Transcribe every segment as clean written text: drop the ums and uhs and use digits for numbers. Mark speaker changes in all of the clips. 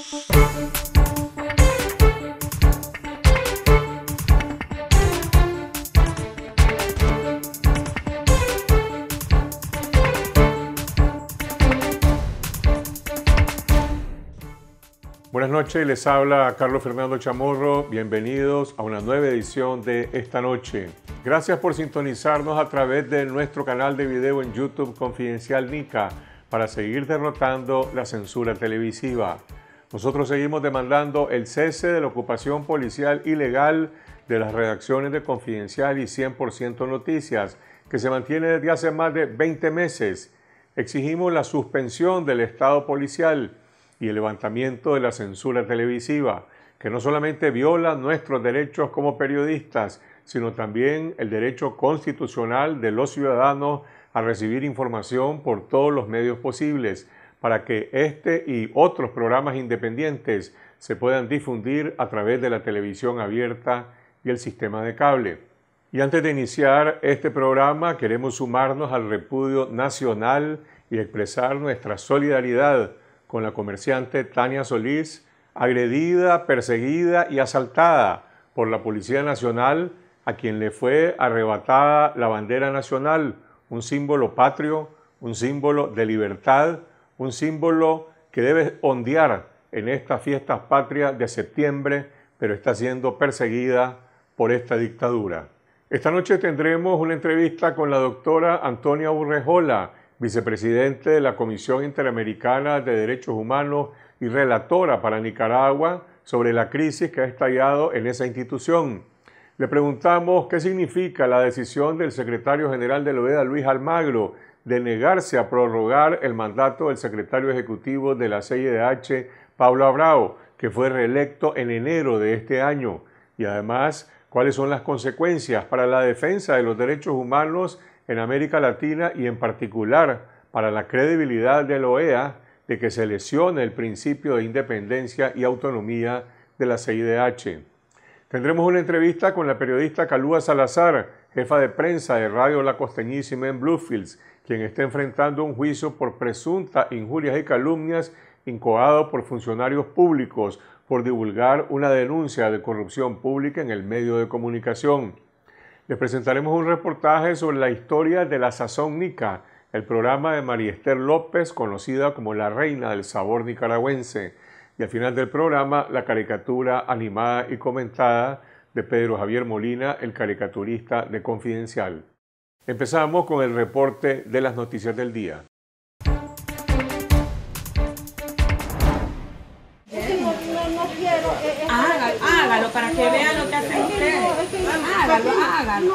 Speaker 1: Buenas noches, les habla Carlos Fernando Chamorro. Bienvenidos a una nueva edición de Esta Noche. Gracias por sintonizarnos a través de nuestro canal de video en YouTube Confidencial Nica para seguir derrotando la censura televisiva. Nosotros seguimos demandando el cese de la ocupación policial ilegal de las redacciones de Confidencial y 100% Noticias, que se mantiene desde hace más de 20 meses. Exigimos la suspensión del Estado policial y el levantamiento de la censura televisiva, que no solamente viola nuestros derechos como periodistas, sino también el derecho constitucional de los ciudadanos a recibir información por todos los medios posibles, para que este y otros programas independientes se puedan difundir a través de la televisión abierta y el sistema de cable. Y antes de iniciar este programa, queremos sumarnos al repudio nacional y expresar nuestra solidaridad con la comerciante Tania Solís, agredida, perseguida y asaltada por la Policía Nacional, a quien le fue arrebatada la bandera nacional, un símbolo patrio, un símbolo de libertad, un símbolo que debe ondear en estas fiestas patrias de septiembre, pero está siendo perseguida por esta dictadura. Esta noche tendremos una entrevista con la doctora Antonia Urrejola, vicepresidente de la Comisión Interamericana de Derechos Humanos y relatora para Nicaragua sobre la crisis que ha estallado en esa institución. Le preguntamos qué significa la decisión del secretario general de la OEA, Luis Almagro, de negarse a prorrogar el mandato del secretario ejecutivo de la CIDH, Pablo Abrao, que fue reelecto en enero de este año, y además cuáles son las consecuencias para la defensa de los derechos humanos en América Latina y en particular para la credibilidad de la OEA de que se lesione el principio de independencia y autonomía de la CIDH. Tendremos una entrevista con la periodista Kalua Salazar, jefa de prensa de Radio La Costeñísima en Bluefields, quien está enfrentando un juicio por presunta injurias y calumnias incoado por funcionarios públicos por divulgar una denuncia de corrupción pública en el medio de comunicación. Les presentaremos un reportaje sobre la historia de la Sazón Nica, el programa de María Esther López, conocida como la reina del sabor nicaragüense. Y al final del programa, la caricatura animada y comentada de Pedro Javier Molina, el caricaturista de Confidencial. Empezamos con el reporte de las noticias del día.
Speaker 2: Hágalo para que vean lo que hacen ustedes. Hágalo.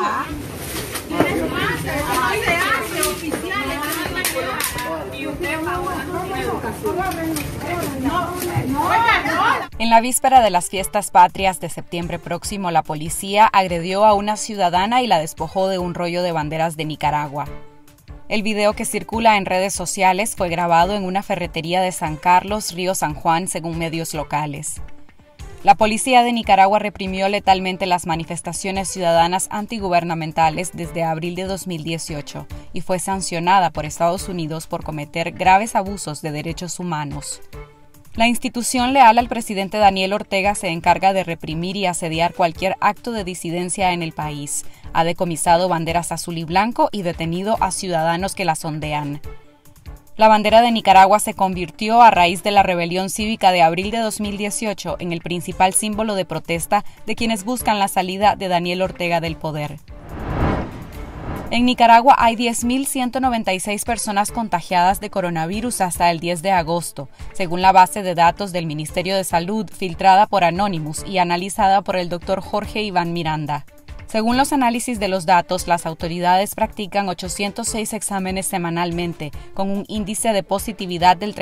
Speaker 3: En la víspera de las fiestas patrias de septiembre próximo, la policía agredió a una ciudadana y la despojó de un rollo de banderas de Nicaragua. El video que circula en redes sociales fue grabado en una ferretería de San Carlos, Río San Juan, según medios locales. La policía de Nicaragua reprimió letalmente las manifestaciones ciudadanas antigubernamentales desde abril de 2018 y fue sancionada por Estados Unidos por cometer graves abusos de derechos humanos. La institución leal al presidente Daniel Ortega se encarga de reprimir y asediar cualquier acto de disidencia en el país. Ha decomisado banderas azul y blanco y detenido a ciudadanos que las ondean. La bandera de Nicaragua se convirtió, a raíz de la rebelión cívica de abril de 2018, en el principal símbolo de protesta de quienes buscan la salida de Daniel Ortega del poder. En Nicaragua hay 10.196 personas contagiadas de coronavirus hasta el 10 de agosto, según la base de datos del Ministerio de Salud, filtrada por Anonymous y analizada por el Dr. Jorge Iván Miranda. Según los análisis de los datos, las autoridades practican 806 exámenes semanalmente, con un índice de positividad del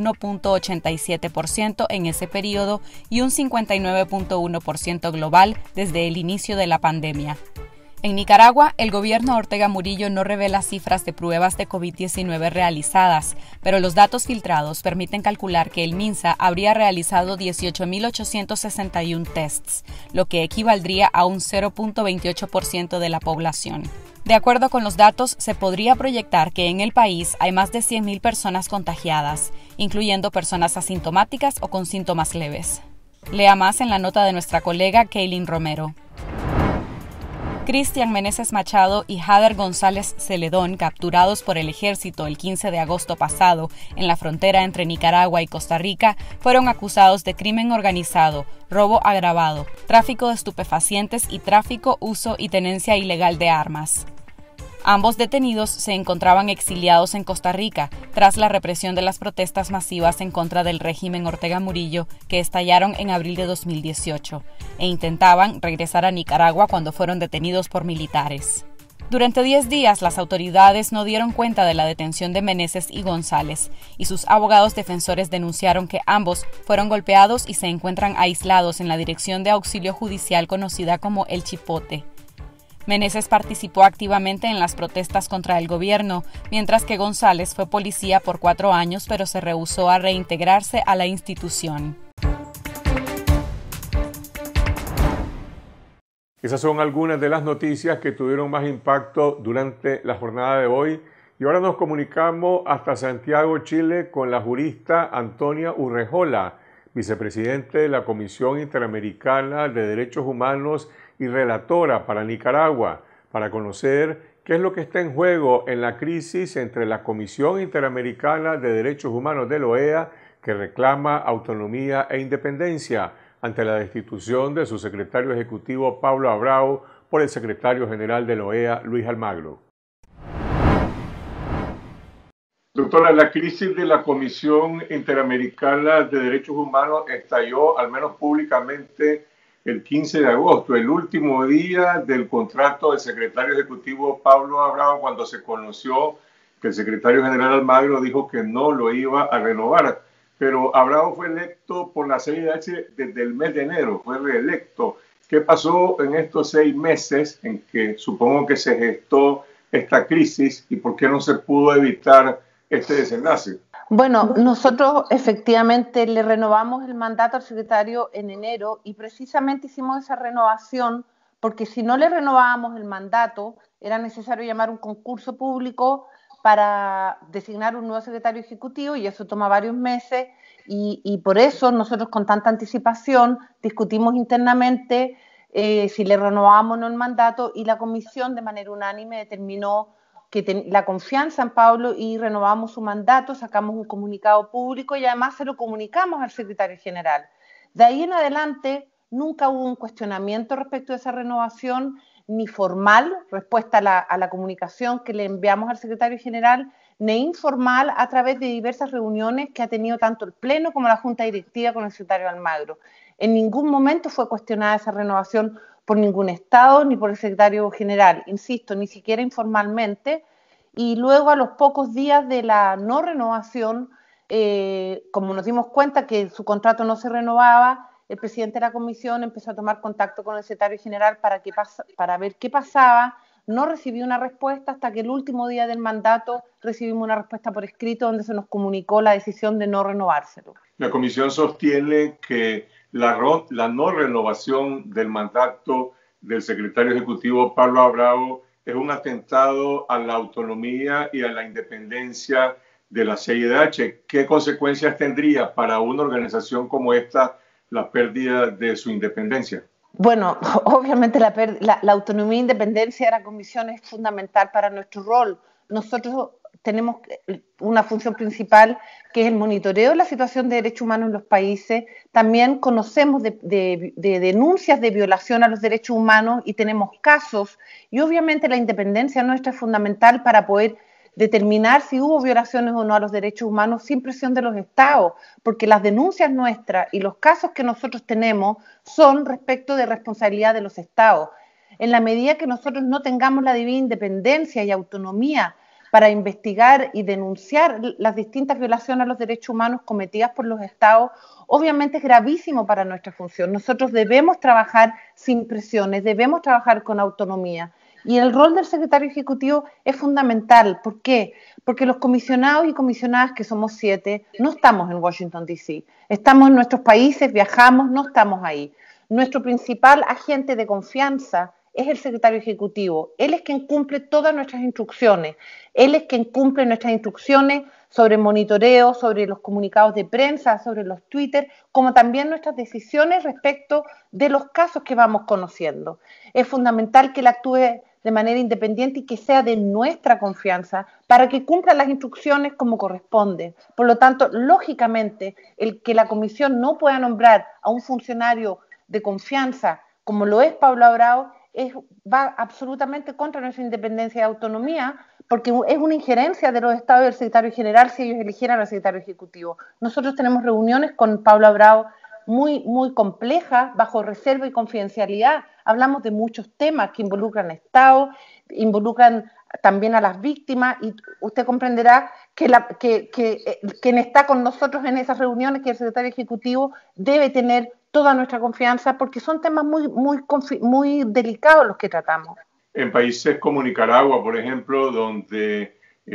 Speaker 3: 31.87% en ese periodo y un 59.1% global desde el inicio de la pandemia. En Nicaragua, el gobierno Ortega Murillo no revela cifras de pruebas de COVID-19 realizadas, pero los datos filtrados permiten calcular que el MINSA habría realizado 18.861 tests, lo que equivaldría a un 0.28% de la población. De acuerdo con los datos, se podría proyectar que en el país hay más de 100.000 personas contagiadas, incluyendo personas asintomáticas o con síntomas leves. Lea más en la nota de nuestra colega Kaylin Romero. Cristian Meneses Machado y Hader González Celedón, capturados por el ejército el 15 de agosto pasado en la frontera entre Nicaragua y Costa Rica, fueron acusados de crimen organizado, robo agravado, tráfico de estupefacientes y tráfico, uso y tenencia ilegal de armas. Ambos detenidos se encontraban exiliados en Costa Rica tras la represión de las protestas masivas en contra del régimen Ortega Murillo que estallaron en abril de 2018 e intentaban regresar a Nicaragua cuando fueron detenidos por militares. Durante 10 días, las autoridades no dieron cuenta de la detención de Meneses y González, y sus abogados defensores denunciaron que ambos fueron golpeados y se encuentran aislados en la Dirección de Auxilio Judicial conocida como El Chipote. Meneses participó activamente en las protestas contra el gobierno, mientras que González fue policía por 4 años, pero se rehusó a reintegrarse a la institución.
Speaker 1: Esas son algunas de las noticias que tuvieron más impacto durante la jornada de hoy. Y ahora nos comunicamos hasta Santiago, Chile, con la jurista Antonia Urrejola, vicepresidente de la Comisión Interamericana de Derechos Humanos y relatora para Nicaragua, para conocer qué es lo que está en juego en la crisis entre la Comisión Interamericana de Derechos Humanos de la OEA, que reclama autonomía e independencia, ante la destitución de su secretario ejecutivo Pablo Abrao por el secretario general de la OEA, Luis Almagro. Doctora, la crisis de la Comisión Interamericana de Derechos Humanos estalló, al menos públicamente, el 15 de agosto, el último día del contrato del secretario ejecutivo Pablo Abrao, cuando se conoció que el secretario general Almagro dijo que no lo iba a renovar. Pero Abrao fue electo por la CIDH desde el mes de enero, fue reelecto. ¿Qué pasó en estos 6 meses en que supongo que se gestó esta crisis y por qué no se pudo evitar este desenlace?
Speaker 4: Bueno, nosotros efectivamente le renovamos el mandato al secretario en enero y precisamente hicimos esa renovación porque si no le renovábamos el mandato era necesario llamar un concurso público para designar un nuevo secretario ejecutivo y eso toma varios meses y por eso nosotros con tanta anticipación discutimos internamente si le renovábamos o no el mandato y la comisión de manera unánime determinó que la confianza en Pablo y renovamos su mandato, sacamos un comunicado público y además se lo comunicamos al secretario general. De ahí en adelante nunca hubo un cuestionamiento respecto a esa renovación, ni formal, respuesta a la comunicación que le enviamos al secretario general, ni informal a través de diversas reuniones que ha tenido tanto el Pleno como la Junta Directiva con el secretario Almagro. En ningún momento fue cuestionada esa renovación por ningún Estado ni por el secretario general, insisto, ni siquiera informalmente, y luego a los pocos días de la no renovación, como nos dimos cuenta que su contrato no se renovaba, el presidente de la comisión empezó a tomar contacto con el secretario general para ver qué pasaba, no recibió una respuesta hasta que el último día del mandato recibimos una respuesta por escrito donde se nos comunicó la decisión de no renovárselo.
Speaker 1: La comisión sostiene que la no renovación del mandato del secretario ejecutivo Pablo Abrao es un atentado a la autonomía y a la independencia de la CIDH. ¿Qué consecuencias tendría para una organización como esta la pérdida de su independencia?
Speaker 4: Bueno, obviamente la autonomía e independencia de la comisión es fundamental para nuestro rol. Nosotros tenemos una función principal que es el monitoreo de la situación de derechos humanos en los países. También conocemos de denuncias de violación a los derechos humanos y tenemos casos. Y obviamente la independencia nuestra es fundamental para poder determinar si hubo violaciones o no a los derechos humanos sin presión de los Estados, porque las denuncias nuestras y los casos que nosotros tenemos son respecto de responsabilidad de los Estados. En la medida que nosotros no tengamos la debida independencia y autonomía para investigar y denunciar las distintas violaciones a los derechos humanos cometidas por los Estados, obviamente es gravísimo para nuestra función. Nosotros debemos trabajar sin presiones, debemos trabajar con autonomía. Y el rol del secretario ejecutivo es fundamental. ¿Por qué? Porque los comisionados y comisionadas, que somos 7, no estamos en Washington, D.C. Estamos en nuestros países, viajamos, no estamos ahí. Nuestro principal agente de confianza es el secretario ejecutivo. Él es quien cumple todas nuestras instrucciones. Él es quien cumple nuestras instrucciones sobre monitoreo, sobre los comunicados de prensa, sobre los Twitter, como también nuestras decisiones respecto de los casos que vamos conociendo. Es fundamental que él actúe de manera independiente y que sea de nuestra confianza para que cumpla las instrucciones como corresponde. Por lo tanto, lógicamente, el que la comisión no pueda nombrar a un funcionario de confianza como lo es Pablo Abrao va absolutamente contra nuestra independencia y autonomía, porque es una injerencia de los estados del secretario general si ellos eligieran al secretario ejecutivo. Nosotros tenemos reuniones con Pablo Abrao muy complejas, bajo reserva y confidencialidad. Hablamos de muchos temas que involucran al Estado, involucran también a las víctimas, y usted comprenderá que quien está con nosotros en esas reuniones, que el secretario ejecutivo, debe tener toda nuestra confianza, porque son temas muy delicados los que tratamos.
Speaker 1: En países como Nicaragua, por ejemplo, donde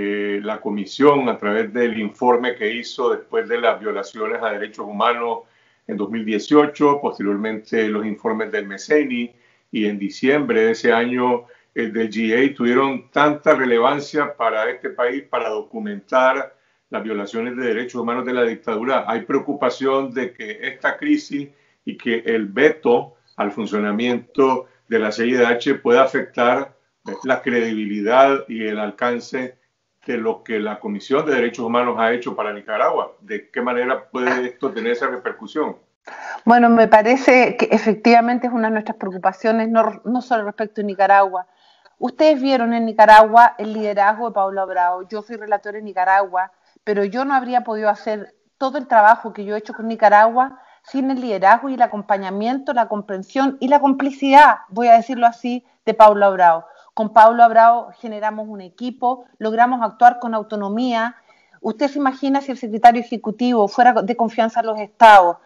Speaker 1: la comisión, a través del informe que hizo después de las violaciones a derechos humanos en 2018, posteriormente los informes del MECENI, y en diciembre de ese año del GA, tuvieron tanta relevancia para este país para documentar las violaciones de derechos humanos de la dictadura. Hay preocupación de que esta crisis y que el veto al funcionamiento de la CIDH pueda afectar la credibilidad y el alcance de lo que la Comisión de Derechos Humanos ha hecho para Nicaragua. ¿De qué manera puede esto tener esa repercusión?
Speaker 4: Bueno, me parece que efectivamente es una de nuestras preocupaciones, no solo respecto a Nicaragua. Ustedes vieron en Nicaragua el liderazgo de Pablo Abrao. Yo soy relator en Nicaragua, pero yo no habría podido hacer todo el trabajo que yo he hecho con Nicaragua sin el liderazgo y el acompañamiento, la comprensión y la complicidad, voy a decirlo así, de Pablo Abrao. Con Pablo Abrao generamos un equipo, logramos actuar con autonomía. Usted se imagina si el secretario ejecutivo fuera de confianza en los estados,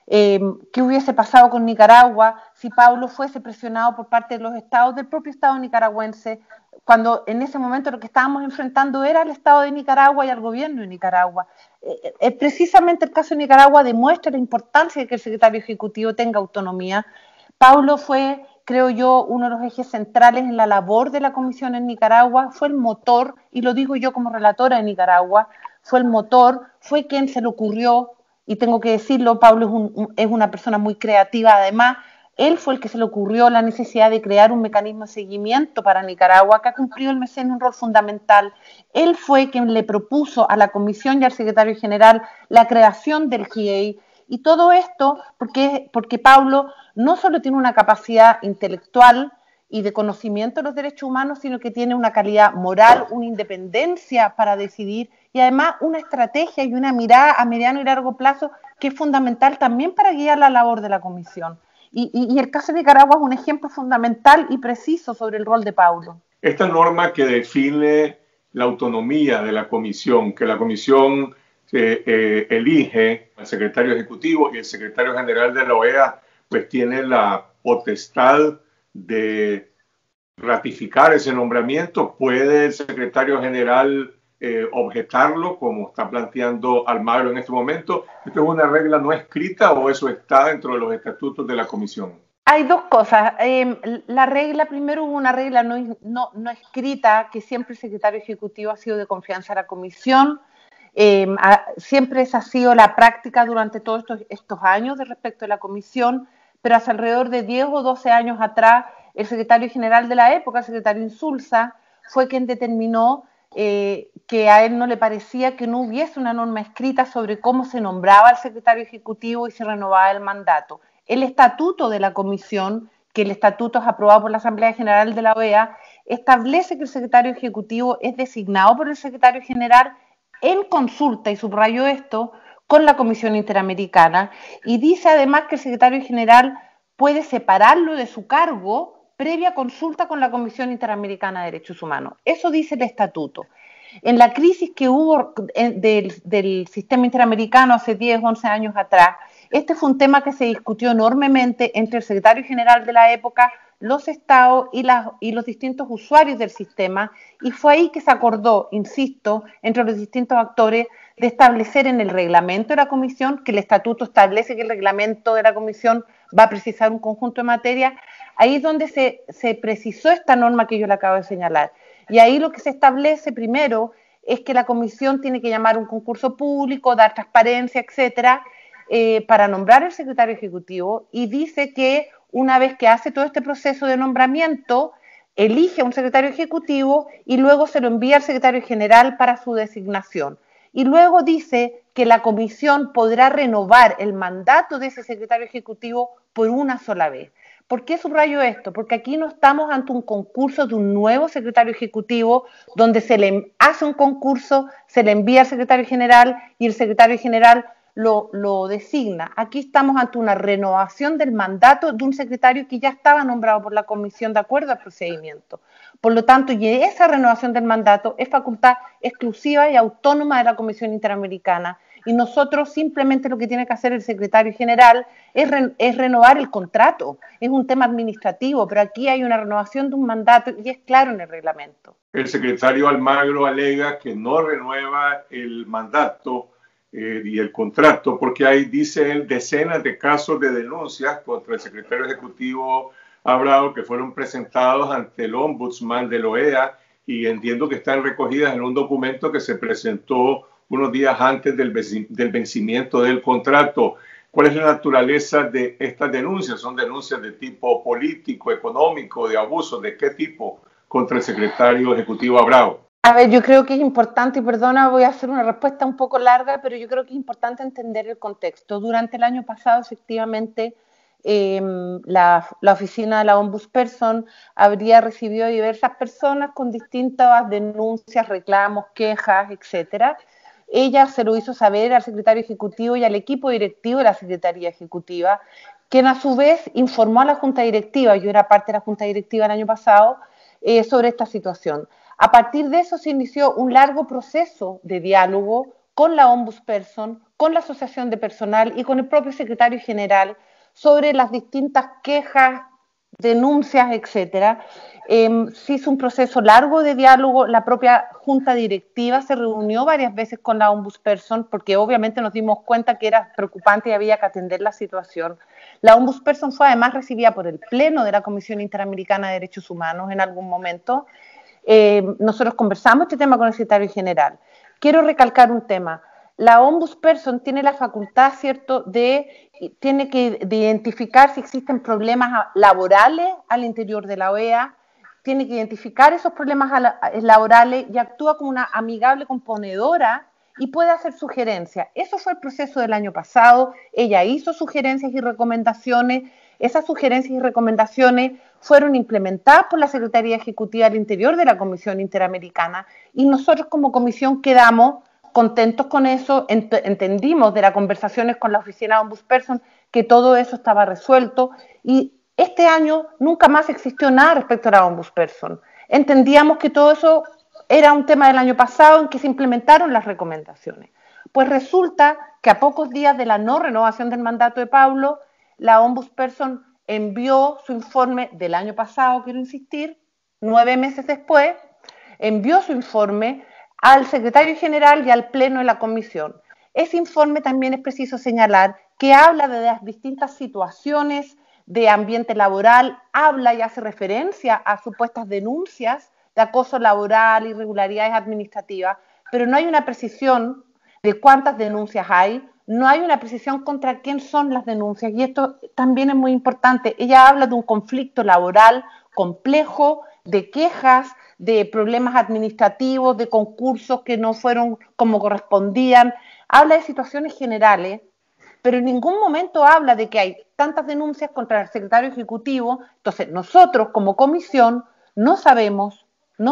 Speaker 4: ¿qué hubiese pasado con Nicaragua si Pablo fuese presionado por parte de los estados, del propio estado nicaragüense, cuando en ese momento lo que estábamos enfrentando era al estado de Nicaragua y al gobierno de Nicaragua? Precisamente el caso de Nicaragua demuestra la importancia de que el secretario ejecutivo tenga autonomía. Pablo fue, creo yo, uno de los ejes centrales en la labor de la comisión en Nicaragua, fue el motor, y lo digo yo como relatora de Nicaragua, fue el motor, fue quien se le ocurrió, y tengo que decirlo, Pablo es una persona muy creativa además. Él fue el que se le ocurrió la necesidad de crear un mecanismo de seguimiento para Nicaragua, que ha cumplido el MECENI un rol fundamental. Él fue quien le propuso a la comisión y al secretario general la creación del GA. Y todo esto porque Pablo no solo tiene una capacidad intelectual y de conocimiento de los derechos humanos, sino que tiene una calidad moral, una independencia para decidir, y además una estrategia y una mirada a mediano y largo plazo que es fundamental también para guiar la labor de la comisión. Y el caso de Nicaragua es un ejemplo fundamental y preciso sobre el rol de Pablo.
Speaker 1: Esta norma que define la autonomía de la comisión, que la comisión elige al secretario ejecutivo, y el secretario general de la OEA pues tiene la potestad de ratificar ese nombramiento. ¿Puede el secretario general objetarlo, como está planteando Almagro en este momento? ¿Esto es una regla no escrita o eso está dentro de los estatutos de la comisión?
Speaker 4: Hay dos cosas. La regla, primero, hubo una regla no escrita, que siempre el secretario ejecutivo ha sido de confianza de la comisión. Siempre esa ha sido la práctica durante todos estos años de respecto de la comisión, pero hace alrededor de 10 o 12 años atrás, el secretario general de la época, el secretario Insulza, fue quien determinó que a él no le parecía que no hubiese una norma escrita sobre cómo se nombraba al secretario ejecutivo y se renovaba el mandato. El estatuto de la comisión, que el estatuto es aprobado por la Asamblea General de la OEA, establece que el secretario ejecutivo es designado por el secretario general en consulta, y subrayo esto, con la Comisión Interamericana, y dice además que el secretario general puede separarlo de su cargo previa consulta con la Comisión Interamericana de Derechos Humanos. Eso dice el estatuto. En la crisis que hubo del sistema interamericano hace 10, 11 años atrás, este fue un tema que se discutió enormemente entre el secretario general de la época, los estados y los distintos usuarios del sistema, y fue ahí que se acordó, insisto, entre los distintos actores, de establecer en el reglamento de la comisión, que el estatuto establece que el reglamento de la comisión va a precisar un conjunto de materias. Ahí es donde se precisó esta norma que yo le acabo de señalar. Y ahí lo que se establece primero es que la comisión tiene que llamar un concurso público, dar transparencia, etcétera, para nombrar el secretario ejecutivo, y dice que una vez que hace todo este proceso de nombramiento, elige a un secretario ejecutivo y luego se lo envía al secretario general para su designación. Y luego dice que la comisión podrá renovar el mandato de ese secretario ejecutivo por una sola vez. ¿Por qué subrayo esto? Porque aquí no estamos ante un concurso de un nuevo secretario ejecutivo donde se le hace un concurso, se le envía al secretario general y el secretario general lo designa. Aquí estamos ante una renovación del mandato de un secretario que ya estaba nombrado por la comisión de acuerdo al procedimiento. Por lo tanto, y esa renovación del mandato es facultad exclusiva y autónoma de la Comisión Interamericana. Y nosotros simplemente lo que tiene que hacer el secretario general es renovar el contrato. Es un tema administrativo, pero aquí hay una renovación de un mandato y es claro en el reglamento.
Speaker 1: El secretario Almagro alega que no renueva el mandato y el contrato porque hay, dice él, decenas de casos de denuncias contra el secretario ejecutivo Abrao que fueron presentados ante el ombudsman de la OEA y entiendo que están recogidas en un documento que se presentó unos días antes del vencimiento del contrato. ¿Cuál es la naturaleza de estas denuncias? ¿Son denuncias de tipo político, económico, de abuso? ¿De qué tipo contra el secretario ejecutivo Abrao?
Speaker 4: A ver, yo creo que es importante, y perdona, voy a hacer una respuesta un poco larga, pero yo creo que es importante entender el contexto. Durante el año pasado, efectivamente, la oficina de la Ombudsperson habría recibido a diversas personas con distintas denuncias, reclamos, quejas, etcétera. Ella se lo hizo saber al secretario ejecutivo y al equipo directivo de la Secretaría Ejecutiva, quien a su vez informó a la Junta Directiva, yo era parte de la Junta Directiva el año pasado, sobre esta situación. A partir de eso se inició un largo proceso de diálogo con la Ombudsperson, con la Asociación de Personal y con el propio secretario general sobre las distintas quejas, denuncias, etcétera. Se hizo un proceso largo de diálogo, la propia Junta Directiva se reunió varias veces con la Ombudsperson porque obviamente nos dimos cuenta que era preocupante y había que atender la situación. La Ombudsperson fue además recibida por el Pleno de la Comisión Interamericana de Derechos Humanos en algún momento. Nosotros conversamos este tema con el secretario general. Quiero recalcar un tema. La Ombudsperson tiene la facultad, ¿cierto?, tiene que identificar si existen problemas laborales al interior de la OEA, tiene que identificar esos problemas laborales y actúa como una amigable componedora y puede hacer sugerencias. Eso fue el proceso del año pasado. Ella hizo sugerencias y recomendaciones. Esas sugerencias y recomendaciones fueron implementadas por la Secretaría Ejecutiva al interior de la Comisión Interamericana y nosotros como comisión quedamos contentos con eso, entendimos de las conversaciones con la oficina de Ombudsperson que todo eso estaba resuelto y este año nunca más existió nada respecto a la Ombudsperson. Entendíamos que todo eso era un tema del año pasado en que se implementaron las recomendaciones. Pues resulta que a pocos días de la no renovación del mandato de Pablo, la Ombudsperson envió su informe del año pasado, quiero insistir, 9 meses después, envió su informe al secretario general y al pleno de la comisión. Ese informe también es preciso señalar que habla de las distintas situaciones de ambiente laboral, habla y hace referencia a supuestas denuncias de acoso laboral, irregularidades administrativas, pero no hay una precisión de cuántas denuncias hay, no hay una precisión contra quién son las denuncias, y esto también es muy importante. Ella habla de un conflicto laboral complejo, de quejas, de problemas administrativos, de concursos que no fueron como correspondían, habla de situaciones generales, pero en ningún momento habla de que hay tantas denuncias contra el secretario ejecutivo. Entonces nosotros como comisión no sabemos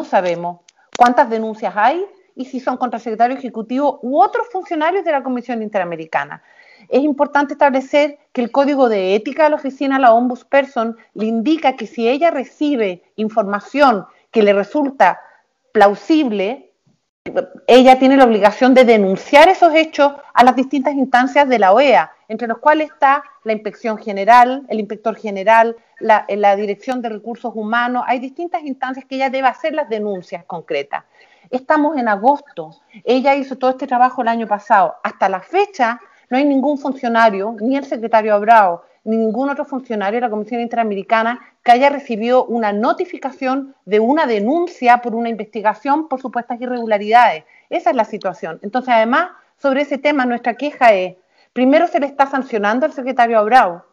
Speaker 4: cuántas denuncias hay y si son contra el secretario ejecutivo u otros funcionarios de la Comisión Interamericana. Es importante establecer que el Código de Ética de la Oficina de la Ombudsperson le indica que si ella recibe información que le resulta plausible, ella tiene la obligación de denunciar esos hechos a las distintas instancias de la OEA, entre los cuales está la Inspección General, el Inspector General, la Dirección de Recursos Humanos. Hay distintas instancias que ella debe hacer las denuncias concretas. Estamos en agosto, ella hizo todo este trabajo el año pasado. Hasta la fecha no hay ningún funcionario, ni el secretario Abrao, ni ningún otro funcionario de la Comisión Interamericana que haya recibido una notificación de una denuncia por una investigación por supuestas irregularidades. Esa es la situación. Entonces, además, sobre ese tema, nuestra queja es, primero se le está sancionando al secretario Abrao,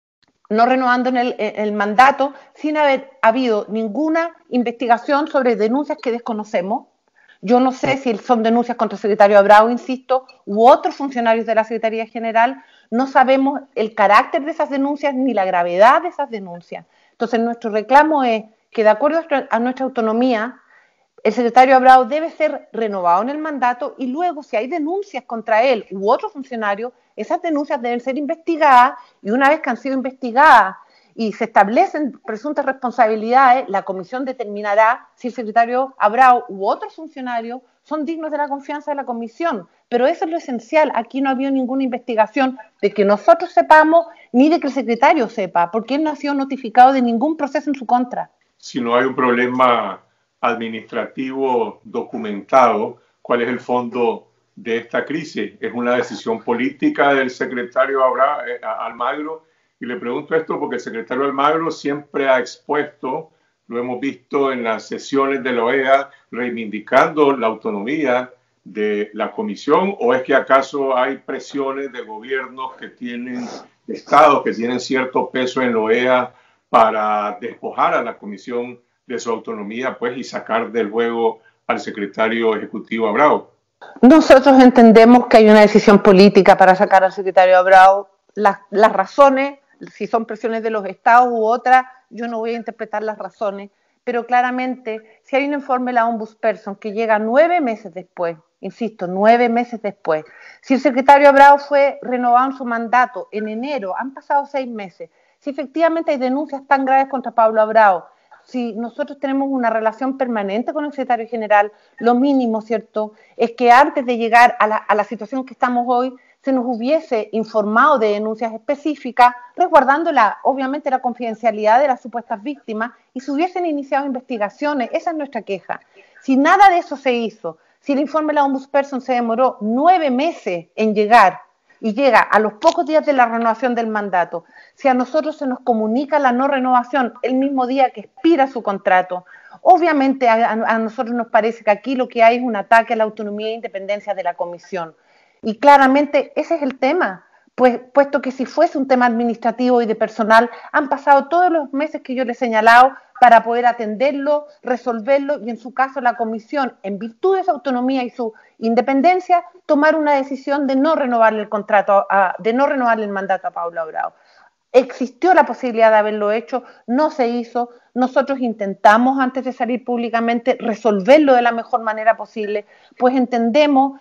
Speaker 4: no renovando el mandato, sin haber habido ninguna investigación sobre denuncias que desconocemos. Yo no sé si son denuncias contra el secretario Abrao, insisto, u otros funcionarios de la Secretaría General. No sabemos el carácter de esas denuncias ni la gravedad de esas denuncias. Entonces, nuestro reclamo es que, de acuerdo a nuestra autonomía, el secretario Abrao debe ser renovado en el mandato y luego, si hay denuncias contra él u otro funcionario, esas denuncias deben ser investigadas y una vez que han sido investigadas y se establecen presuntas responsabilidades, la comisión determinará si el secretario Abrao u otros funcionarios son dignos de la confianza de la comisión. Pero eso es lo esencial. Aquí no ha habido ninguna investigación de que nosotros sepamos ni de que el secretario sepa, porque él no ha sido notificado de ningún proceso en su contra.
Speaker 1: Si no hay un problema administrativo documentado, ¿cuál es el fondo de esta crisis? ¿Es una decisión política del secretario Almagro? Y le pregunto esto porque el secretario Almagro siempre ha expuesto, lo hemos visto en las sesiones de la OEA, reivindicando la autonomía de la comisión, ¿o es que acaso hay presiones de gobiernos que tienen, de estados que tienen cierto peso en la OEA para despojar a la comisión de su autonomía, pues, y sacar del juego al secretario ejecutivo Abrao?
Speaker 4: Nosotros entendemos que hay una decisión política para sacar al secretario Abrao. Las razones, si son presiones de los estados u otras, yo no voy a interpretar las razones, pero claramente, si hay un informe de la Ombudsperson que llega 9 meses después, insisto, 9 meses después, si el secretario Abrao fue renovado en su mandato en enero, han pasado 6 meses, si efectivamente hay denuncias tan graves contra Pablo Abrao, si nosotros tenemos una relación permanente con el secretario general, lo mínimo, ¿cierto?, es que antes de llegar a la situación que estamos hoy, se nos hubiese informado de denuncias específicas, resguardando obviamente la confidencialidad de las supuestas víctimas, y se hubiesen iniciado investigaciones. Esa es nuestra queja. Si nada de eso se hizo, si el informe de la Ombudsperson se demoró 9 meses en llegar, y llega a los pocos días de la renovación del mandato, si a nosotros se nos comunica la no renovación el mismo día que expira su contrato, obviamente a nosotros nos parece que aquí lo que hay es un ataque a la autonomía e independencia de la comisión. Y claramente ese es el tema, pues, puesto que si fuese un tema administrativo y de personal, han pasado todos los meses que yo le he señalado para poder atenderlo, resolverlo y en su caso la comisión, en virtud de su autonomía y su independencia, tomar una decisión de no renovarle el contrato, de no renovarle el mandato a Pablo Abrao. Existió la posibilidad de haberlo hecho, no se hizo. Nosotros intentamos antes de salir públicamente resolverlo de la mejor manera posible, pues entendemos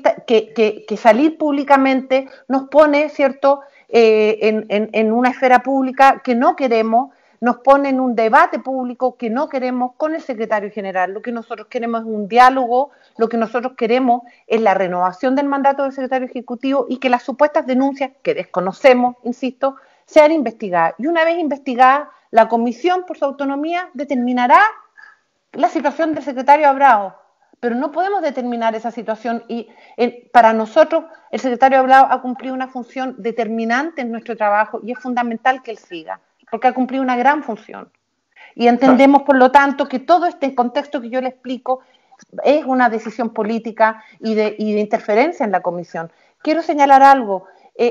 Speaker 4: que salir públicamente nos pone, ¿cierto?, en una esfera pública que no queremos, nos pone en un debate público que no queremos con el secretario general. Lo que nosotros queremos es un diálogo, lo que nosotros queremos es la renovación del mandato del secretario ejecutivo y que las supuestas denuncias, que desconocemos, insisto, sean investigadas. Y una vez investigadas, la comisión, por su autonomía, determinará la situación del secretario Abrao. Pero no podemos determinar esa situación y para nosotros el secretario Abrao ha cumplido una función determinante en nuestro trabajo y es fundamental que él siga, porque ha cumplido una gran función. Y entendemos, por lo tanto, que todo este contexto que yo le explico es una decisión política y de interferencia en la comisión. Quiero señalar algo.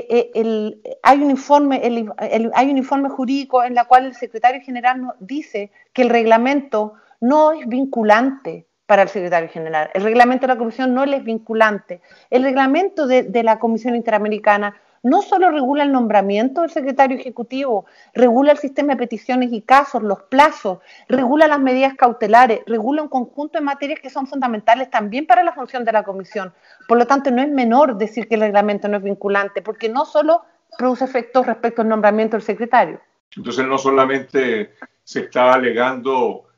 Speaker 4: Hay un informe jurídico en el cual el secretario general nos dice que el reglamento no es vinculante para el secretario general. El reglamento de la comisión no le es vinculante. El reglamento de la Comisión Interamericana no solo regula el nombramiento del secretario ejecutivo, regula el sistema de peticiones y casos, los plazos, regula las medidas cautelares, regula un conjunto de materias que son fundamentales también para la función de la comisión. Por lo tanto, no es menor decir que el reglamento no es vinculante, porque no solo produce efectos respecto al nombramiento del secretario.
Speaker 1: Entonces, no solamente se está alegando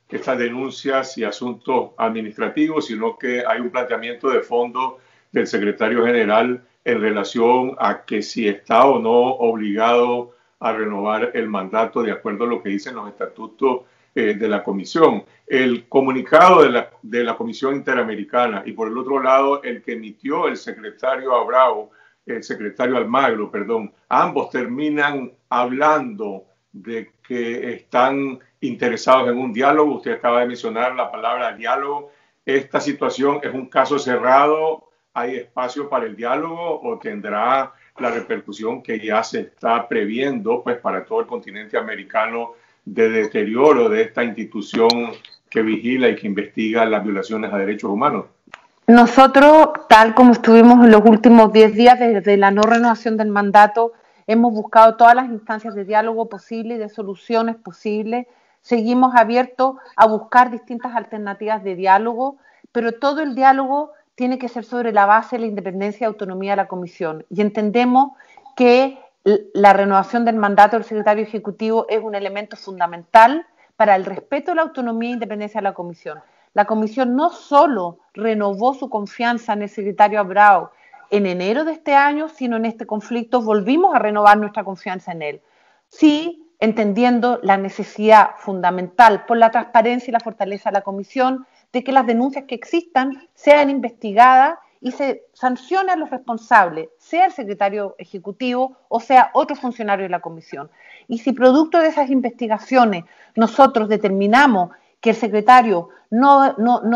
Speaker 1: estas denuncias y asuntos administrativos, sino que hay un planteamiento de fondo del secretario general en relación a que si está o no obligado a renovar el mandato de acuerdo a lo que dicen los estatutos de la Comisión. El comunicado de la Comisión Interamericana y por el otro lado el que emitió el secretario Almagro, perdón, ambos terminan hablando de que están interesados en un diálogo. Usted acaba de mencionar la palabra diálogo. ¿Esta situación es un caso cerrado? ¿Hay espacio para el diálogo o tendrá la repercusión que ya se está previendo pues, para todo el continente americano de deterioro de esta institución que vigila y que investiga las violaciones a derechos humanos?
Speaker 4: Nosotros, tal como estuvimos en los últimos 10 días desde la no renovación del mandato, hemos buscado todas las instancias de diálogo posible y de soluciones posibles. Seguimos abiertos a buscar distintas alternativas de diálogo, pero todo el diálogo tiene que ser sobre la base de la independencia y autonomía de la Comisión. Y entendemos que la renovación del mandato del secretario ejecutivo es un elemento fundamental para el respeto de la autonomía e independencia de la Comisión. La Comisión no solo renovó su confianza en el secretario Abrao en enero de este año, sino en este conflicto volvimos a renovar nuestra confianza en él. Sí, entendiendo la necesidad fundamental por la transparencia y la fortaleza de la Comisión de que las denuncias que existan sean investigadas y se sancione a los responsables, sea el secretario ejecutivo o sea otro funcionario de la Comisión. Y si producto de esas investigaciones nosotros determinamos que el secretario no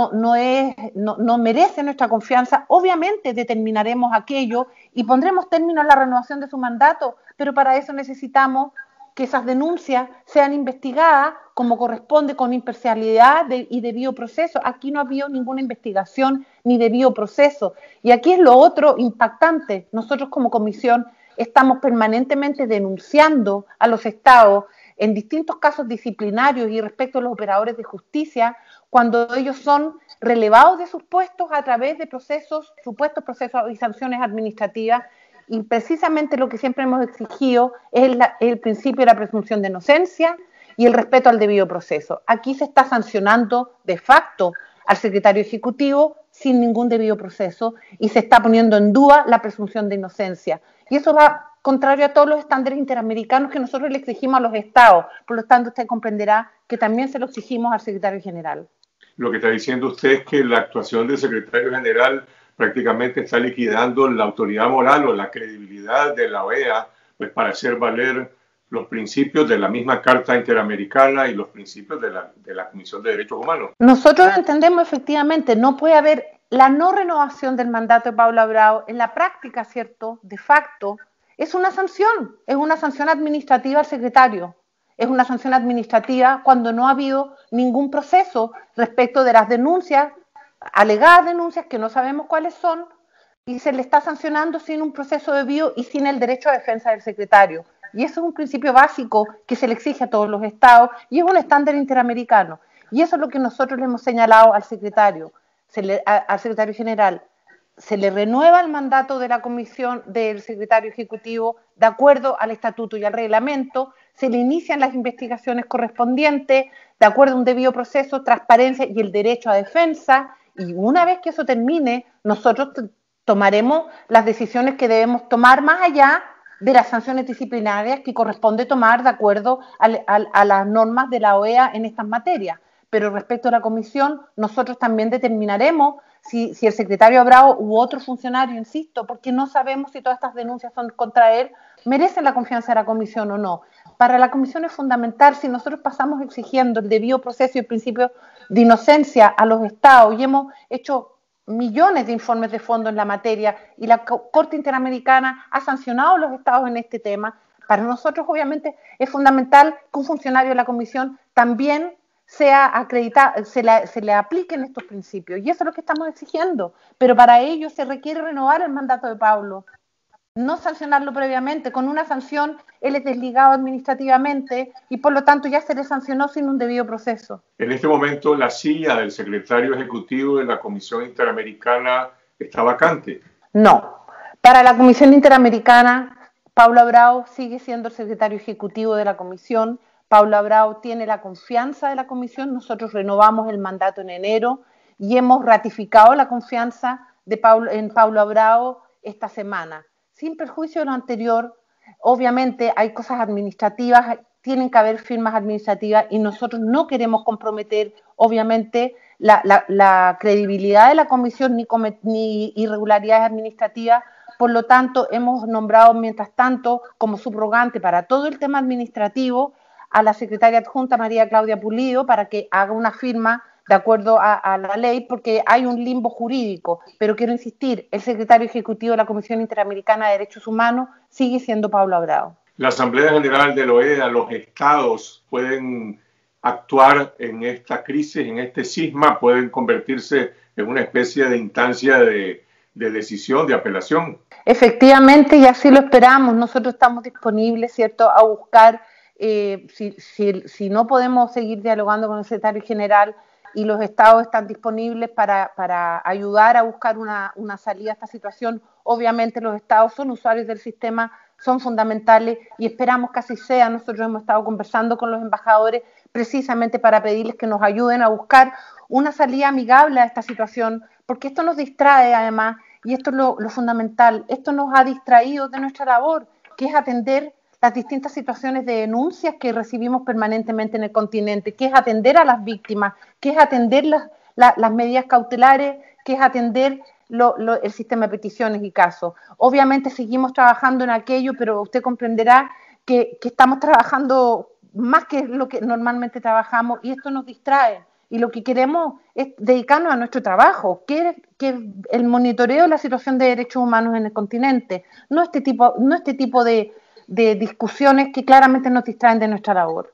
Speaker 4: merece nuestra confianza, obviamente determinaremos aquello y pondremos término a la renovación de su mandato, pero para eso necesitamos que esas denuncias sean investigadas como corresponde, con imparcialidad y debido proceso. Aquí no ha habido ninguna investigación ni debido proceso. Y aquí es lo otro impactante. Nosotros como comisión estamos permanentemente denunciando a los estados en distintos casos disciplinarios y respecto a los operadores de justicia, cuando ellos son relevados de sus puestos a través de supuestos procesos y sanciones administrativas. Y precisamente lo que siempre hemos exigido es el principio de la presunción de inocencia y el respeto al debido proceso. Aquí se está sancionando de facto al secretario ejecutivo sin ningún debido proceso y se está poniendo en duda la presunción de inocencia. Y eso va contrario a todos los estándares interamericanos que nosotros le exigimos a los estados. Por lo tanto, usted comprenderá que también se lo exigimos al secretario general.
Speaker 1: Lo que está diciendo usted es que la actuación del secretario general prácticamente está liquidando la autoridad moral o la credibilidad de la OEA, pues para hacer valer los principios de la misma Carta Interamericana y los principios de la Comisión de Derechos Humanos.
Speaker 4: Nosotros entendemos efectivamente, no puede haber la no renovación del mandato de Pablo Abrao en la práctica, ¿cierto? De facto, es una sanción administrativa al secretario. Es una sanción administrativa cuando no ha habido ningún proceso respecto de las denuncias, alegadas denuncias que no sabemos cuáles son, y se le está sancionando sin un proceso debido y sin el derecho a defensa del secretario. Y eso es un principio básico que se le exige a todos los estados y es un estándar interamericano. Y eso es lo que nosotros le hemos señalado al secretario general. Se le renueva el mandato de la comisión del secretario ejecutivo de acuerdo al estatuto y al reglamento, se le inician las investigaciones correspondientes de acuerdo a un debido proceso, transparencia y el derecho a defensa, y una vez que eso termine, nosotros tomaremos las decisiones que debemos tomar más allá de las sanciones disciplinarias que corresponde tomar de acuerdo a las normas de la OEA en estas materias. Pero respecto a la comisión, nosotros también determinaremos si el secretario Abrao u otro funcionario, insisto, porque no sabemos si todas estas denuncias son contra él, merecen la confianza de la comisión o no. Para la comisión es fundamental, si nosotros pasamos exigiendo el debido proceso y el principio de inocencia a los estados y hemos hecho millones de informes de fondo en la materia y la Corte Interamericana ha sancionado a los estados en este tema, para nosotros obviamente es fundamental que un funcionario de la comisión también sea acreditado, se le apliquen estos principios, y eso es lo que estamos exigiendo, pero para ello se requiere renovar el mandato de Pablo, no sancionarlo previamente. Con una sanción él es desligado administrativamente y por lo tanto ya se le sancionó sin un debido proceso.
Speaker 1: En este momento la silla del secretario ejecutivo de la Comisión Interamericana está vacante.
Speaker 4: No, para la Comisión Interamericana Pablo Abrao sigue siendo el secretario ejecutivo de la Comisión. Paulo Abrao tiene la confianza de la comisión, nosotros renovamos el mandato en enero y hemos ratificado la confianza en Paulo Abrao esta semana. Sin perjuicio de lo anterior, obviamente hay cosas administrativas, tienen que haber firmas administrativas y nosotros no queremos comprometer, obviamente, la credibilidad de la comisión ni irregularidades administrativas. Por lo tanto, hemos nombrado, mientras tanto, como subrogante para todo el tema administrativo a la secretaria adjunta María Claudia Pulido para que haga una firma de acuerdo a la ley, porque hay un limbo jurídico. Pero quiero insistir, el secretario ejecutivo de la Comisión Interamericana de Derechos Humanos sigue siendo Paulo Abrao.
Speaker 1: La Asamblea General de la OEA, los estados pueden actuar en esta crisis, en este cisma, pueden convertirse en una especie de instancia de decisión, de apelación.
Speaker 4: Efectivamente, y así lo esperamos. Nosotros estamos disponibles, ¿cierto?, a buscar, si no podemos seguir dialogando con el secretario general y los estados están disponibles para ayudar a buscar una salida a esta situación. Obviamente los estados son usuarios del sistema, son fundamentales y esperamos que así sea. Nosotros hemos estado conversando con los embajadores precisamente para pedirles que nos ayuden a buscar una salida amigable a esta situación, porque esto nos distrae además, y esto es lo fundamental, esto nos ha distraído de nuestra labor, que es atender las distintas situaciones de denuncias que recibimos permanentemente en el continente, que es atender a las víctimas, que es atender las medidas cautelares, que es atender el sistema de peticiones y casos. Obviamente seguimos trabajando en aquello, pero usted comprenderá que estamos trabajando más que lo que normalmente trabajamos y esto nos distrae. Y lo que queremos es dedicarnos a nuestro trabajo, que es el monitoreo de la situación de derechos humanos en el continente, no este tipo de discusiones que claramente nos distraen de nuestra labor.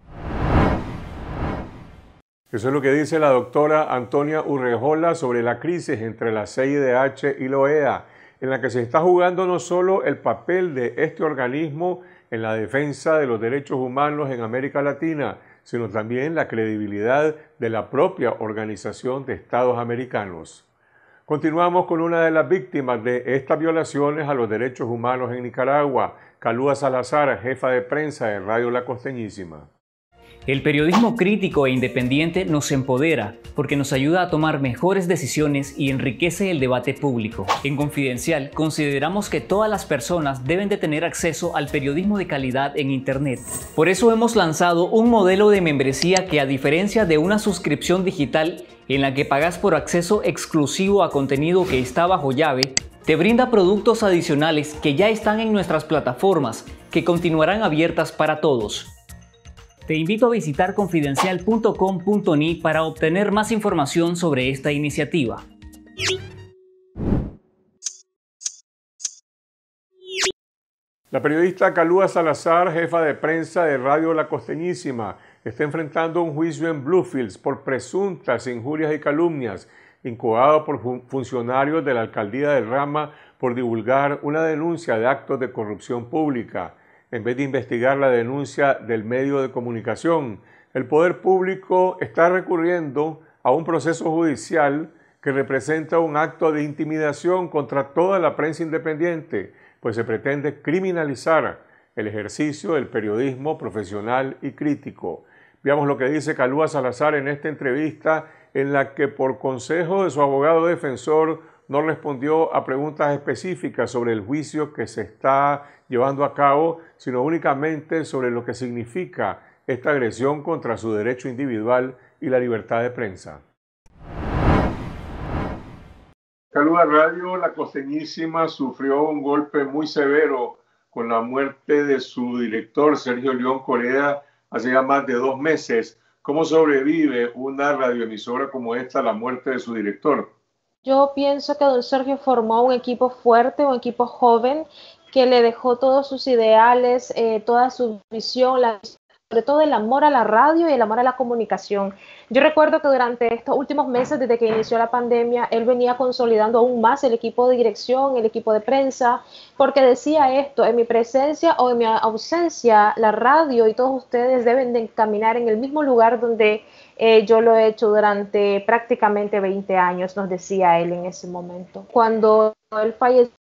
Speaker 1: Eso es lo que dice la doctora Antonia Urrejola sobre la crisis entre la CIDH y la OEA, en la que se está jugando no solo el papel de este organismo en la defensa de los derechos humanos en América Latina, sino también la credibilidad de la propia Organización de Estados Americanos. Continuamos con una de las víctimas de estas violaciones a los derechos humanos en Nicaragua, Kalua Salazar, jefa de prensa de Radio La Costeñísima.
Speaker 5: El periodismo crítico e independiente nos empodera porque nos ayuda a tomar mejores decisiones y enriquece el debate público. En Confidencial consideramos que todas las personas deben de tener acceso al periodismo de calidad en Internet. Por eso hemos lanzado un modelo de membresía que, a diferencia de una suscripción digital en la que pagas por acceso exclusivo a contenido que está bajo llave, te brinda productos adicionales que ya están en nuestras plataformas, que continuarán abiertas para todos. Te invito a visitar confidencial.com.ni para obtener más información sobre esta iniciativa.
Speaker 1: La periodista Kalua Salazar, jefa de prensa de Radio La Costeñísima, está enfrentando un juicio en Bluefields por presuntas injurias y calumnias, incoado por funcionarios de la alcaldía de Rama por divulgar una denuncia de actos de corrupción pública. En vez de investigar la denuncia del medio de comunicación, el poder público está recurriendo a un proceso judicial que representa un acto de intimidación contra toda la prensa independiente, pues se pretende criminalizar el ejercicio del periodismo profesional y crítico. Veamos lo que dice Kalua Salazar en esta entrevista, en la que por consejo de su abogado defensor no respondió a preguntas específicas sobre el juicio que se está llevando a cabo, sino únicamente sobre lo que significa esta agresión contra su derecho individual y la libertad de prensa. Kalua, Radio La Costeñísima sufrió un golpe muy severo con la muerte de su director, Sergio León Correa, hace ya más de 2 meses. ¿Cómo sobrevive una radioemisora como esta a la muerte de su director?
Speaker 6: Yo pienso que don Sergio formó un equipo fuerte, un equipo joven, que le dejó todos sus ideales, toda su visión, sobre todo el amor a la radio y el amor a la comunicación. Yo recuerdo que durante estos últimos meses, desde que inició la pandemia, él venía consolidando aún más el equipo de dirección, el equipo de prensa, porque decía esto: en mi presencia o en mi ausencia, la radio y todos ustedes deben de caminar en el mismo lugar donde yo lo he hecho durante prácticamente 20 años, nos decía él en ese momento. Cuando él falleció,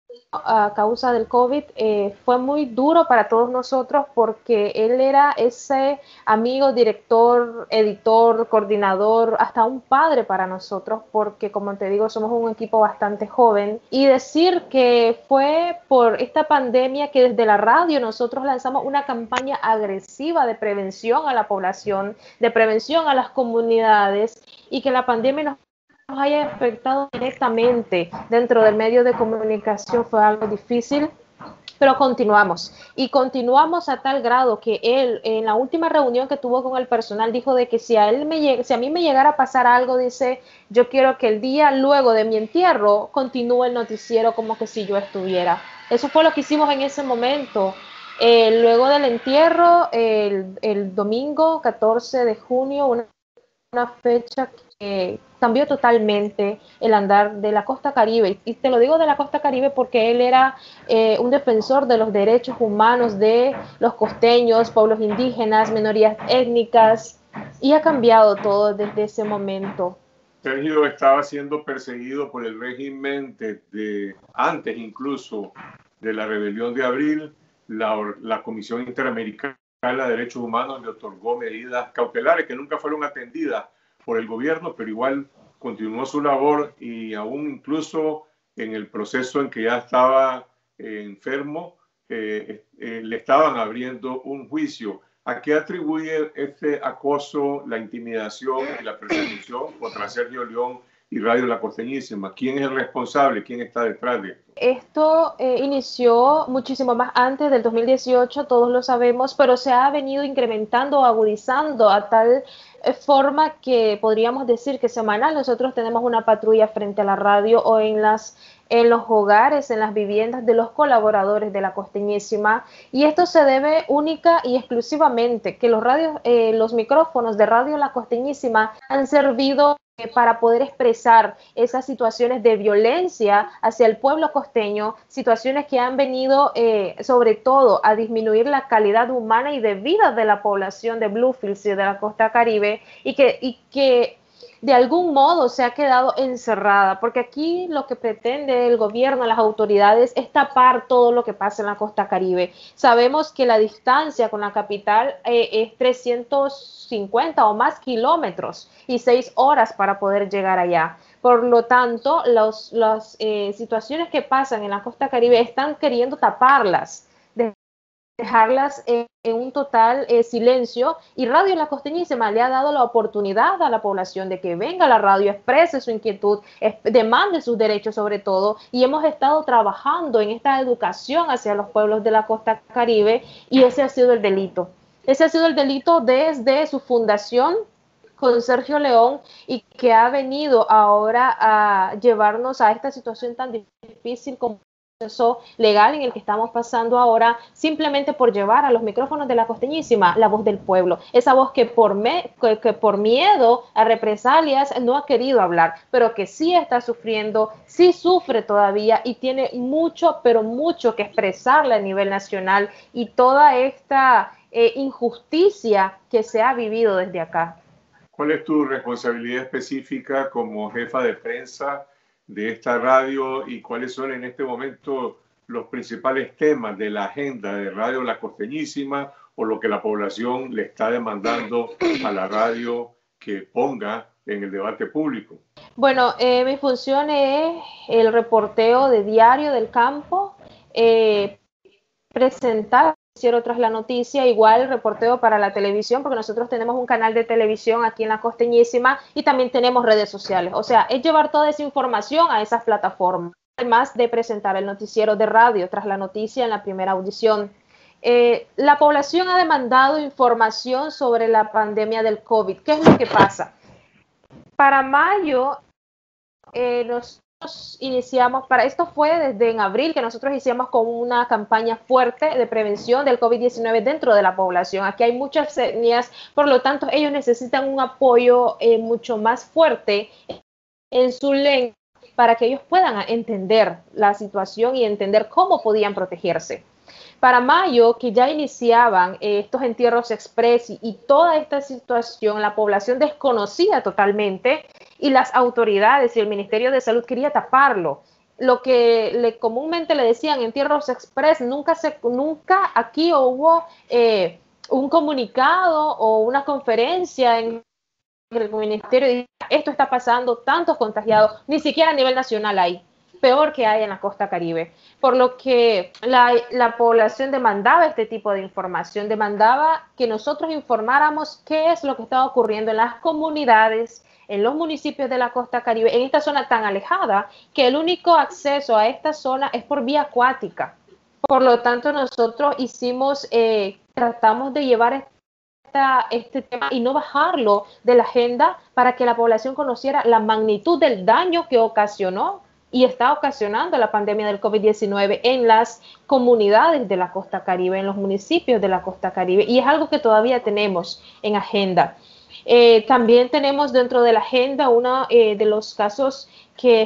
Speaker 6: a causa del COVID fue muy duro para todos nosotros porque él era ese amigo, director, editor, coordinador, hasta un padre para nosotros porque, como te digo, somos un equipo bastante joven, y decir que fue por esta pandemia que desde la radio nosotros lanzamos una campaña agresiva de prevención a la población, de prevención a las comunidades, y que la pandemia nos haya afectado directamente dentro del medio de comunicación fue algo difícil, pero continuamos y continuamos a tal grado que él en la última reunión que tuvo con el personal dijo de que si a mí me llegara a pasar algo, dice, yo quiero que el día luego de mi entierro continúe el noticiero como que si yo estuviera. Eso fue lo que hicimos en ese momento. Luego del entierro, el domingo 14 de junio, una fecha que cambió totalmente el andar de la costa Caribe, y te lo digo de la costa Caribe porque él era un defensor de los derechos humanos de los costeños, pueblos indígenas, minorías étnicas, y ha cambiado todo desde ese momento.
Speaker 1: Sergio estaba siendo perseguido por el régimen desde antes incluso de la rebelión de abril. La Comisión Interamericana de Derechos Humanos le otorgó medidas cautelares que nunca fueron atendidas por el gobierno, pero igual continuó su labor, y aún incluso en el proceso en que ya estaba enfermo, le estaban abriendo un juicio. ¿A qué atribuye este acoso, la intimidación y la persecución contra Sergio León y Radio La Costeñísima? ¿Quién es el responsable? ¿Quién está detrás de esto?
Speaker 6: Esto inició muchísimo más antes del 2018, todos lo sabemos, pero se ha venido incrementando, agudizando a tal forma que podríamos decir que semanal nosotros tenemos una patrulla frente a la radio o en los hogares, en las viviendas de los colaboradores de La Costeñísima, y esto se debe única y exclusivamente que los micrófonos de Radio La Costeñísima han servido para poder expresar esas situaciones de violencia hacia el pueblo costeño, situaciones que han venido sobre todo a disminuir la calidad humana y de vida de la población de Bluefields y de la costa Caribe, y que de algún modo se ha quedado encerrada, porque aquí lo que pretende el gobierno, las autoridades, es tapar todo lo que pasa en la costa Caribe. Sabemos que la distancia con la capital es 350 o más kilómetros y 6 horas para poder llegar allá. Por lo tanto, las situaciones que pasan en la costa Caribe están queriendo taparlas, dejarlas en un total silencio, y Radio La Costeñísima le ha dado la oportunidad a la población de que venga a la radio, exprese su inquietud, demande sus derechos sobre todo, y hemos estado trabajando en esta educación hacia los pueblos de la costa Caribe, y ese ha sido el delito. Ese ha sido el delito desde su fundación con Sergio León, y que ha venido ahora a llevarnos a esta situación tan difícil como proceso legal en el que estamos pasando ahora, simplemente por llevar a los micrófonos de La Costeñísima la voz del pueblo, esa voz que por miedo a represalias no ha querido hablar, pero que sí está sufriendo, sí sufre todavía y tiene mucho, pero mucho que expresarle a nivel nacional, y toda esta injusticia que se ha vivido desde acá.
Speaker 1: ¿Cuál es tu responsabilidad específica como jefa de prensa de esta radio, y cuáles son en este momento los principales temas de la agenda de Radio La Costeñísima, o lo que la población le está demandando a la radio que ponga en el debate público?
Speaker 6: Bueno, mi función es el reporteo de diario del campo, presentar tras la noticia, igual reporteo para la televisión, porque nosotros tenemos un canal de televisión aquí en La Costeñísima y también tenemos redes sociales. O sea, es llevar toda esa información a esas plataformas, además de presentar el noticiero de radio tras la noticia en la primera audición. La población ha demandado información sobre la pandemia del COVID. ¿Qué es lo que pasa? Para mayo, nosotros iniciamos, esto fue desde en abril que nosotros hicimos con una campaña fuerte de prevención del COVID-19 dentro de la población. Aquí hay muchas etnias, por lo tanto ellos necesitan un apoyo mucho más fuerte en su lengua para que ellos puedan entender la situación y entender cómo podían protegerse. Para mayo, que ya iniciaban estos entierros express y toda esta situación, la población desconocía totalmente, y las autoridades y el Ministerio de Salud quería taparlo. lo que comúnmente le decían entierros express, nunca aquí hubo un comunicado o una conferencia en el ministerio y esto está pasando, tantos contagiados, ni siquiera a nivel nacional hay, peor que hay en la costa Caribe, por lo que la población demandaba este tipo de información, demandaba que nosotros informáramos qué es lo que estaba ocurriendo en las comunidades, en los municipios de la costa Caribe, en esta zona tan alejada, que el único acceso a esta zona es por vía acuática. Por lo tanto, nosotros tratamos de llevar este tema y no bajarlo de la agenda para que la población conociera la magnitud del daño que ocasionó y está ocasionando la pandemia del COVID-19 en las comunidades de la costa Caribe, en los municipios de la costa Caribe, y es algo que todavía tenemos en agenda. También tenemos dentro de la agenda uno de los casos que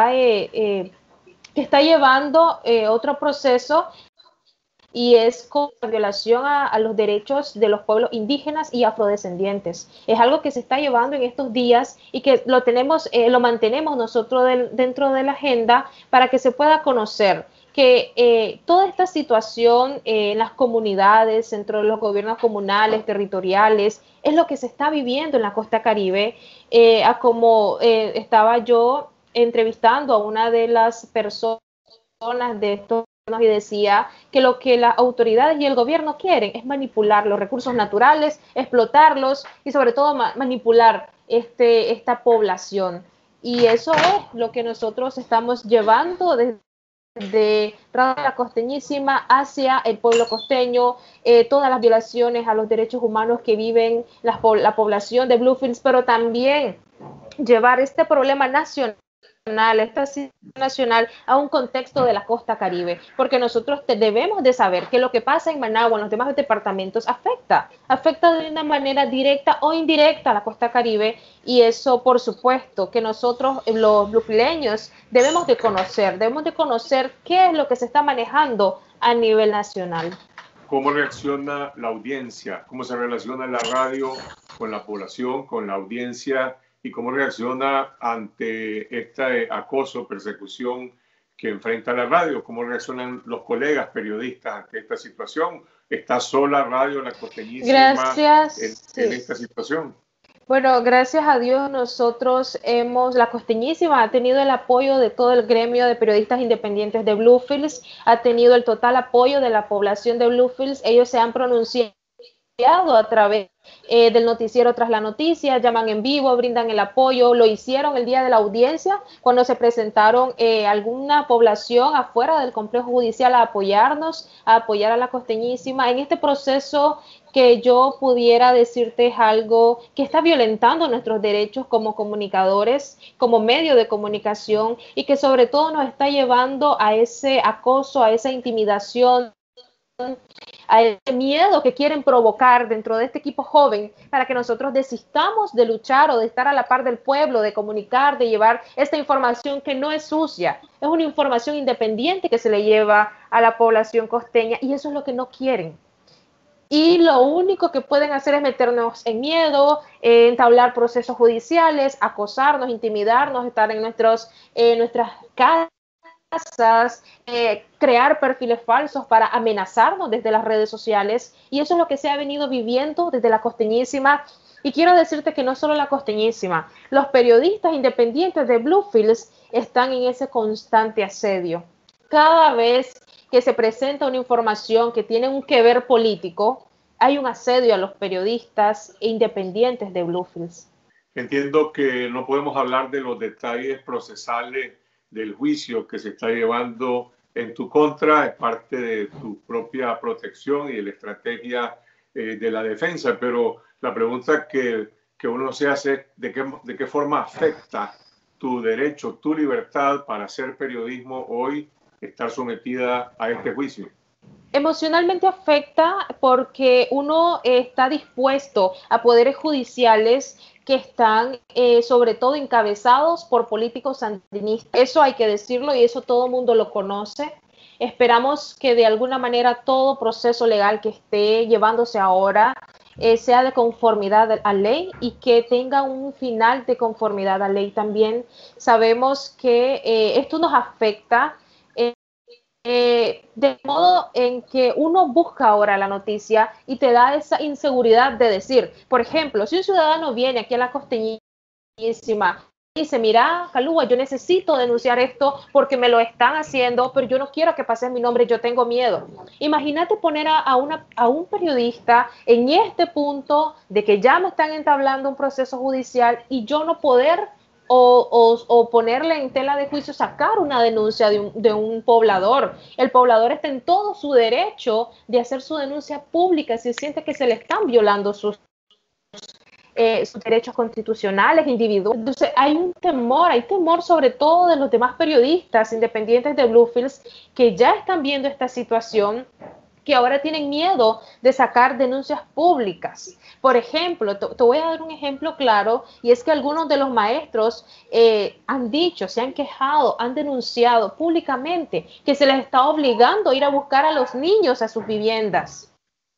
Speaker 6: está llevando otro proceso, y es con violación a los derechos de los pueblos indígenas y afrodescendientes. Es algo que se está llevando en estos días y que lo mantenemos nosotros dentro de la agenda para que se pueda conocer que toda esta situación en las comunidades, dentro de los gobiernos comunales, territoriales, es lo que se está viviendo en la costa Caribe. Como estaba yo entrevistando a una de las personas de estos y decía que lo que las autoridades y el gobierno quieren es manipular los recursos naturales, explotarlos y sobre todo manipular esta población. Y eso es lo que nosotros estamos llevando desde Radio La Costeñísima hacia el pueblo costeño, todas las violaciones a los derechos humanos que viven la población de Bluefields, pero también llevar este problema nacional, esta situación nacional a un contexto de la costa Caribe, porque nosotros debemos de saber que lo que pasa en Managua, en los demás departamentos, afecta de una manera directa o indirecta a la costa Caribe, y eso por supuesto que nosotros los bluefileños debemos de conocer qué es lo que se está manejando a nivel nacional.
Speaker 1: ¿Cómo reacciona la audiencia? ¿Cómo se relaciona la radio con la población, con la audiencia? ¿Y cómo reacciona ante este acoso, persecución que enfrenta la radio? ¿Cómo reaccionan los colegas periodistas ante esta situación? ¿Está sola Radio La Costeñísima en esta situación?
Speaker 6: Bueno, gracias a Dios La Costeñísima ha tenido el apoyo de todo el gremio de periodistas independientes de Bluefields, ha tenido el total apoyo de la población de Bluefields. Ellos se han pronunciado a través del noticiero Tras la Noticia, llaman en vivo, brindan el apoyo. Lo hicieron el día de la audiencia cuando se presentaron alguna población afuera del complejo judicial a apoyarnos, a apoyar a La Costeñísima en este proceso que yo pudiera decirte es algo que está violentando nuestros derechos como comunicadores, como medio de comunicación, y que sobre todo nos está llevando a ese acoso, a esa intimidación, a ese miedo que quieren provocar dentro de este equipo joven para que nosotros desistamos de luchar o de estar a la par del pueblo, de comunicar, de llevar esta información que no es sucia, es una información independiente que se le lleva a la población costeña, y eso es lo que no quieren. Y lo único que pueden hacer es meternos en miedo, entablar procesos judiciales, acosarnos, intimidarnos, estar en nuestras casas, crear perfiles falsos para amenazarnos desde las redes sociales, y eso es lo que se ha venido viviendo desde La Costeñísima. Y quiero decirte que no solo La Costeñísima, los periodistas independientes de Bluefields están en ese constante asedio. Cada vez que se presenta una información que tiene un que ver político, hay un asedio a los periodistas independientes de Bluefields.
Speaker 1: Entiendo que no podemos hablar de los detalles procesales del juicio que se está llevando en tu contra, es parte de tu propia protección y de la estrategia de la defensa, pero la pregunta que uno se hace es de qué forma afecta tu derecho, tu libertad para hacer periodismo hoy, estar sometida a este juicio.
Speaker 6: Emocionalmente afecta porque uno está dispuesto a poderes judiciales que están sobre todo encabezados por políticos sandinistas. Eso hay que decirlo y eso todo el mundo lo conoce. Esperamos que de alguna manera todo proceso legal que esté llevándose ahora sea de conformidad a ley y que tenga un final de conformidad a ley. También sabemos que esto nos afecta de modo en que uno busca ahora la noticia y te da esa inseguridad de decir, por ejemplo, si un ciudadano viene aquí a la Costeñísima y dice, mira, Calúa, yo necesito denunciar esto porque me lo están haciendo, pero yo no quiero que pase mi nombre, yo tengo miedo. Imagínate poner a un periodista en este punto de que ya me están entablando un proceso judicial y yo no poder o ponerle en tela de juicio, sacar una denuncia de un poblador. El poblador está en todo su derecho de hacer su denuncia pública si siente que se le están violando sus derechos constitucionales, individuales. Entonces hay temor sobre todo de los demás periodistas independientes de Bluefields que ya están viendo esta situación, que ahora tienen miedo de sacar denuncias públicas. Por ejemplo, te voy a dar un ejemplo claro, y es que algunos de los maestros han dicho, se han quejado, han denunciado públicamente que se les está obligando a ir a buscar a los niños a sus viviendas.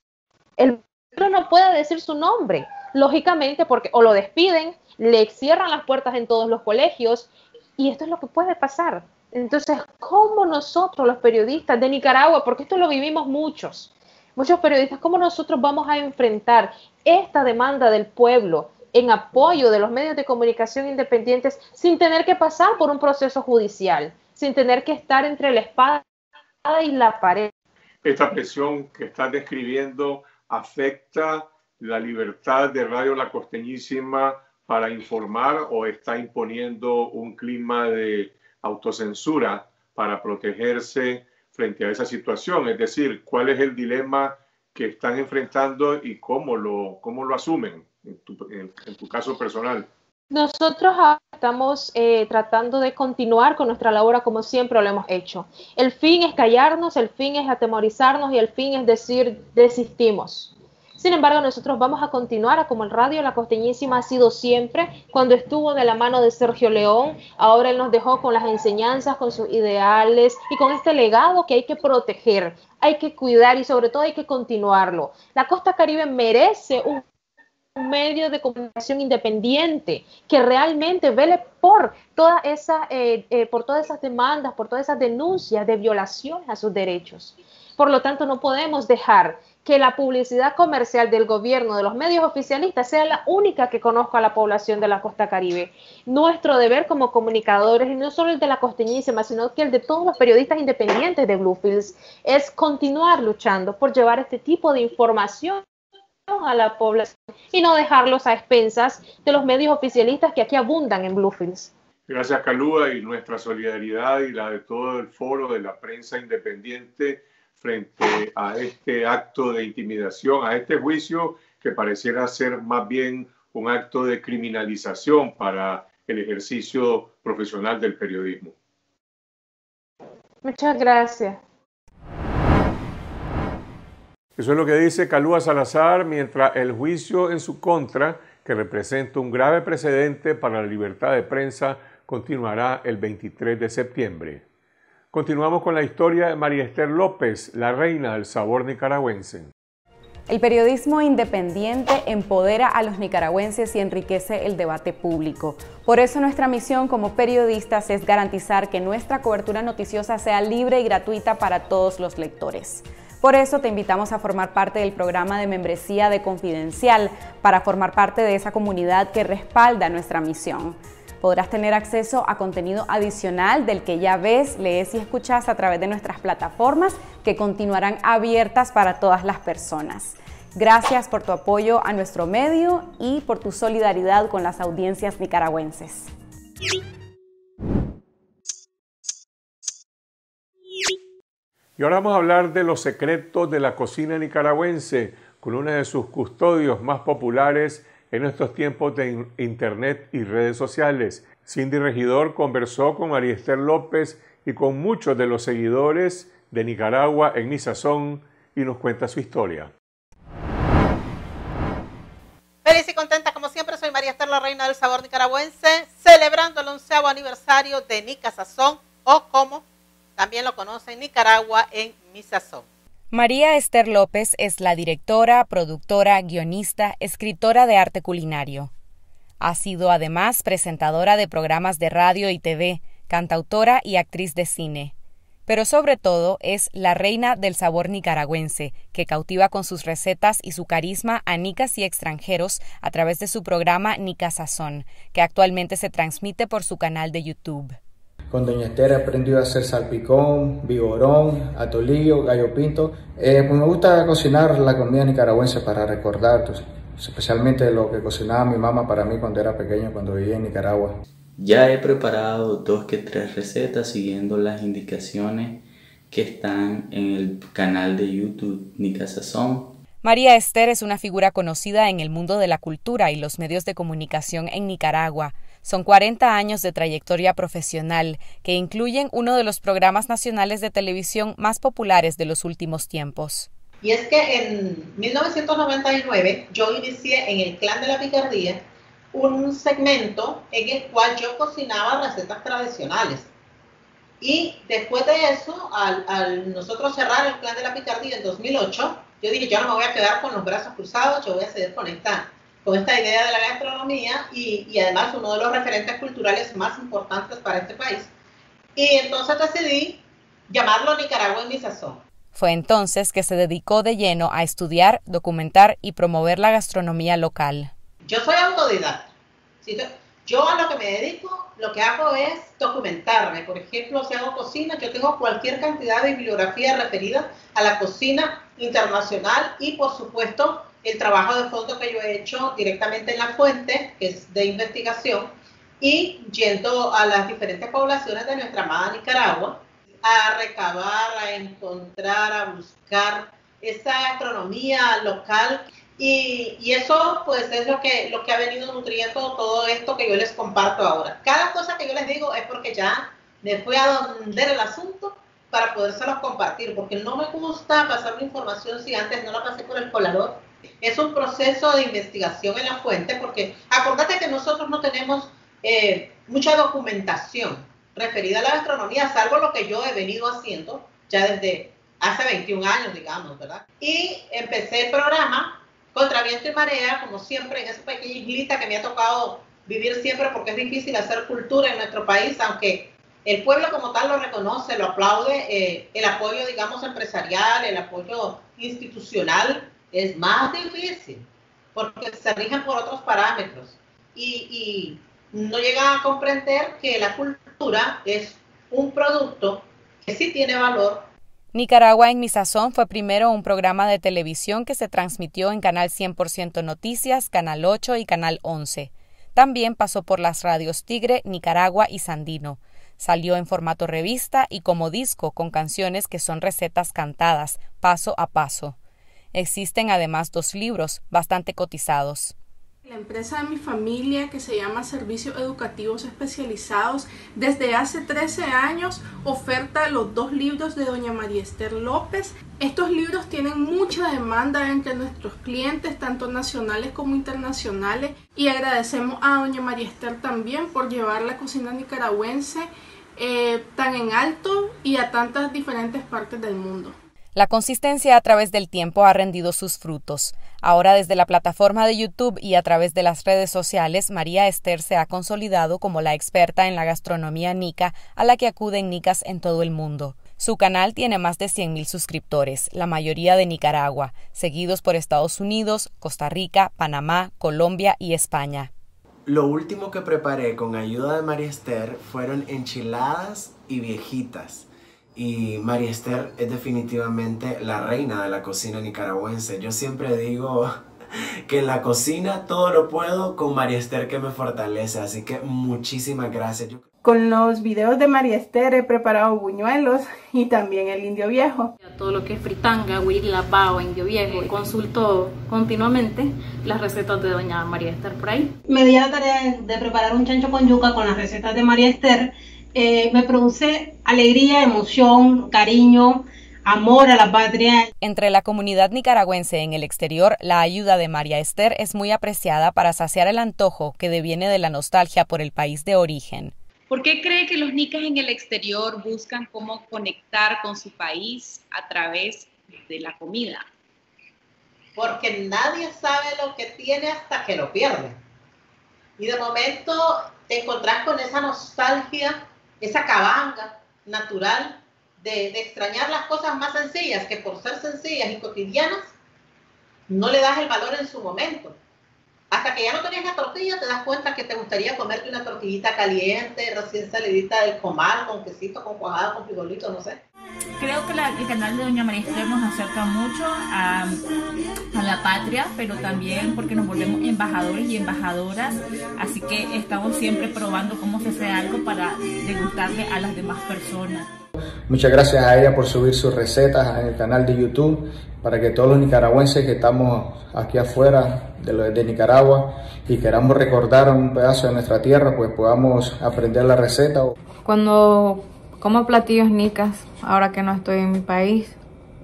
Speaker 6: El maestro no puede decir su nombre, lógicamente, porque o lo despiden, le cierran las puertas en todos los colegios, y esto es lo que puede pasar. Entonces, ¿cómo nosotros, los periodistas de Nicaragua, porque esto lo vivimos muchos periodistas, cómo nosotros vamos a enfrentar esta demanda del pueblo en apoyo de los medios de comunicación independientes sin tener que pasar por un proceso judicial, sin tener que estar entre la espada y la pared?
Speaker 1: Esta presión que estás describiendo afecta la libertad de Radio La Costeñísima para informar, o está imponiendo un clima de autocensura para protegerse frente a esa situación. Es decir, ¿cuál es el dilema que están enfrentando y cómo lo asumen en tu caso personal?
Speaker 6: Nosotros estamos tratando de continuar con nuestra labor como siempre lo hemos hecho. El fin es callarnos, el fin es atemorizarnos y el fin es decir desistimos. Sin embargo, nosotros vamos a continuar como el Radio La Costeñísima ha sido siempre. Cuando estuvo de la mano de Sergio León, ahora él nos dejó con las enseñanzas, con sus ideales y con este legado que hay que proteger, hay que cuidar y sobre todo hay que continuarlo. La Costa Caribe merece un medio de comunicación independiente que realmente vele por todas esas demandas, por todas esas denuncias de violaciones a sus derechos. Por lo tanto, no podemos dejar que la publicidad comercial del gobierno, de los medios oficialistas, sea la única que conozca a la población de la Costa Caribe. Nuestro deber como comunicadores, y no solo el de La Costeñísima, sino que el de todos los periodistas independientes de Bluefields, es continuar luchando por llevar este tipo de información a la población y no dejarlos a expensas de los medios oficialistas que aquí abundan en Bluefields.
Speaker 1: Gracias, Calúa, y nuestra solidaridad y la de todo el foro de la prensa independiente frente a este acto de intimidación, a este juicio que pareciera ser más bien un acto de criminalización para el ejercicio profesional del periodismo.
Speaker 6: Muchas gracias.
Speaker 1: Eso es lo que dice Calúa Salazar, mientras el juicio en su contra, que representa un grave precedente para la libertad de prensa, continuará el 23 de septiembre. Continuamos con la historia de María Esther López, la reina del sabor nicaragüense.
Speaker 3: El periodismo independiente empodera a los nicaragüenses y enriquece el debate público. Por eso nuestra misión como periodistas es garantizar que nuestra cobertura noticiosa sea libre y gratuita para todos los lectores. Por eso te invitamos a formar parte del programa de membresía de Confidencial, para formar parte de esa comunidad que respalda nuestra misión. Podrás tener acceso a contenido adicional del que ya ves, lees y escuchas a través de nuestras plataformas que continuarán abiertas para todas las personas. Gracias por tu apoyo a nuestro medio y por tu solidaridad con las audiencias nicaragüenses.
Speaker 1: Y ahora vamos a hablar de los secretos de la cocina nicaragüense con uno de sus custodios más populares en estos tiempos de internet y redes sociales. Cindy Regidor conversó con María Esther López y con muchos de los seguidores de Nicaragua en Mi Sazón y nos cuenta su historia.
Speaker 7: Feliz y contenta como siempre, soy María Esther, la reina del sabor nicaragüense, celebrando el 11º aniversario de Nica Sazón, o como también lo conocen Nicaragua en Mi Sazón.
Speaker 3: María Esther López es la directora, productora, guionista, escritora de arte culinario. Ha sido además presentadora de programas de radio y TV, cantautora y actriz de cine. Pero sobre todo es la reina del sabor nicaragüense, que cautiva con sus recetas y su carisma a nicas y extranjeros a través de su programa Nica Sazón, que actualmente se transmite por su canal de YouTube.
Speaker 8: Con doña Esther he aprendido a hacer salpicón, vigorón, atolillo, gallo pinto. Pues me gusta cocinar la comida nicaragüense para recordar, especialmente lo que cocinaba mi mamá para mí cuando era pequeño, cuando vivía en Nicaragua.
Speaker 9: Ya he preparado 2 que 3 recetas siguiendo las indicaciones que están en el canal de YouTube Nica Sazón.
Speaker 3: María Esther es una figura conocida en el mundo de la cultura y los medios de comunicación en Nicaragua. Son 40 años de trayectoria profesional que incluyen uno de los programas nacionales de televisión más populares de los últimos tiempos.
Speaker 7: Y es que en 1999 yo inicié en el Clan de la Picardía un segmento en el cual yo cocinaba recetas tradicionales. Y después de eso, al nosotros cerrar el Clan de la Picardía en 2008, yo dije, yo no me voy a quedar con los brazos cruzados, yo voy a seguir con esta idea de la gastronomía y además uno de los referentes culturales más importantes para este país. Y entonces decidí llamarlo Nicaragua en mi sazón.
Speaker 3: Fue entonces que se dedicó de lleno a estudiar, documentar y promover la gastronomía local.
Speaker 7: Yo soy autodidacta. ¿Sí? Yo a lo que me dedico, lo que hago es documentarme. Por ejemplo, si hago cocina, yo tengo cualquier cantidad de bibliografía referida a la cocina internacional y, por supuesto, el trabajo de fondo que yo he hecho directamente en la fuente, que es de investigación, y yendo a las diferentes poblaciones de nuestra amada Nicaragua, a recabar, a encontrar, a buscar esa gastronomía local. Y eso pues es lo que ha venido nutriendo todo esto que yo les comparto ahora. Cada cosa que yo les digo es porque ya me fui a donder el asunto para podérselos compartir, porque no me gusta pasar la información si antes no la pasé por el colador. Es un proceso de investigación en la fuente, porque acordate que nosotros no tenemos mucha documentación referida a la gastronomía, salvo lo que yo he venido haciendo ya desde hace 21 años, digamos, ¿verdad? Y empecé el programa contra viento y marea, como siempre, en esa pequeña islita que me ha tocado vivir siempre, porque es difícil hacer cultura en nuestro país, aunque el pueblo como tal lo reconoce, lo aplaude. El apoyo, digamos, empresarial, el apoyo institucional es más difícil, porque se rigen por otros parámetros y no llegan a comprender que la cultura es un producto que sí tiene valor.
Speaker 3: Nicaragua en mi sazón fue primero un programa de televisión que se transmitió en Canal 100% Noticias, Canal 8 y Canal 11. También pasó por las radios Tigre, Nicaragua y Sandino. Salió en formato revista y como disco con canciones que son recetas cantadas, paso a paso. Existen además 2 libros bastante cotizados.
Speaker 10: La empresa de mi familia, que se llama Servicios Educativos Especializados, desde hace 13 años oferta los 2 libros de doña María Esther López. Estos libros tienen mucha demanda entre nuestros clientes, tanto nacionales como internacionales, y agradecemos a doña María Esther también por llevar la cocina nicaragüense tan en alto y a tantas diferentes partes del mundo.
Speaker 3: La consistencia a través del tiempo ha rendido sus frutos. Ahora desde la plataforma de YouTube y a través de las redes sociales, María Esther se ha consolidado como la experta en la gastronomía nica a la que acuden nicas en todo el mundo. Su canal tiene más de 100,000 suscriptores, la mayoría de Nicaragua, seguidos por Estados Unidos, Costa Rica, Panamá, Colombia y España.
Speaker 11: Lo último que preparé con ayuda de María Esther fueron enchiladas y viejitas. Y María Esther es definitivamente la reina de la cocina nicaragüense. Yo siempre digo que en la cocina todo lo puedo con María Esther, que me fortalece. Así que muchísimas gracias.
Speaker 12: Con los videos de María Esther he preparado buñuelos y también el indio viejo.
Speaker 13: Todo lo que es fritanga, huirla, pao, indio viejo. Consulto continuamente las recetas de doña María Esther por ahí.
Speaker 14: Me di a la tarea de preparar un chancho con yuca con las recetas de María Esther. Me produce alegría, emoción, cariño, amor a la patria.
Speaker 3: Entre la comunidad nicaragüense en el exterior, la ayuda de María Esther es muy apreciada para saciar el antojo que deviene de la nostalgia por el país de origen.
Speaker 15: ¿Por qué cree que los nicas en el exterior buscan cómo conectar con su país a través de la comida?
Speaker 7: Porque nadie sabe lo que tiene hasta que lo pierde. Y de momento te encontrás con esa nostalgia, esa cabanga natural de extrañar las cosas más sencillas, que por ser sencillas y cotidianas, no le das el valor en su momento. Hasta que ya no tenías la tortilla, te das cuenta que te gustaría comerte una tortillita caliente, recién salidita del comal, con quesito, con cuajada, con frijolito, no sé.
Speaker 16: Creo que el canal de Doña María Esther nos acerca mucho a la patria, pero también porque nos volvemos embajadores y embajadoras, así que estamos siempre probando cómo se hace algo para degustarle a las demás personas.
Speaker 8: Muchas gracias a ella por subir sus recetas en el canal de YouTube, para que todos los nicaragüenses que estamos aquí afuera de Nicaragua y queramos recordar un pedazo de nuestra tierra, pues podamos aprender la receta.
Speaker 17: Cuando como platillos nicas, ahora que no estoy en mi país,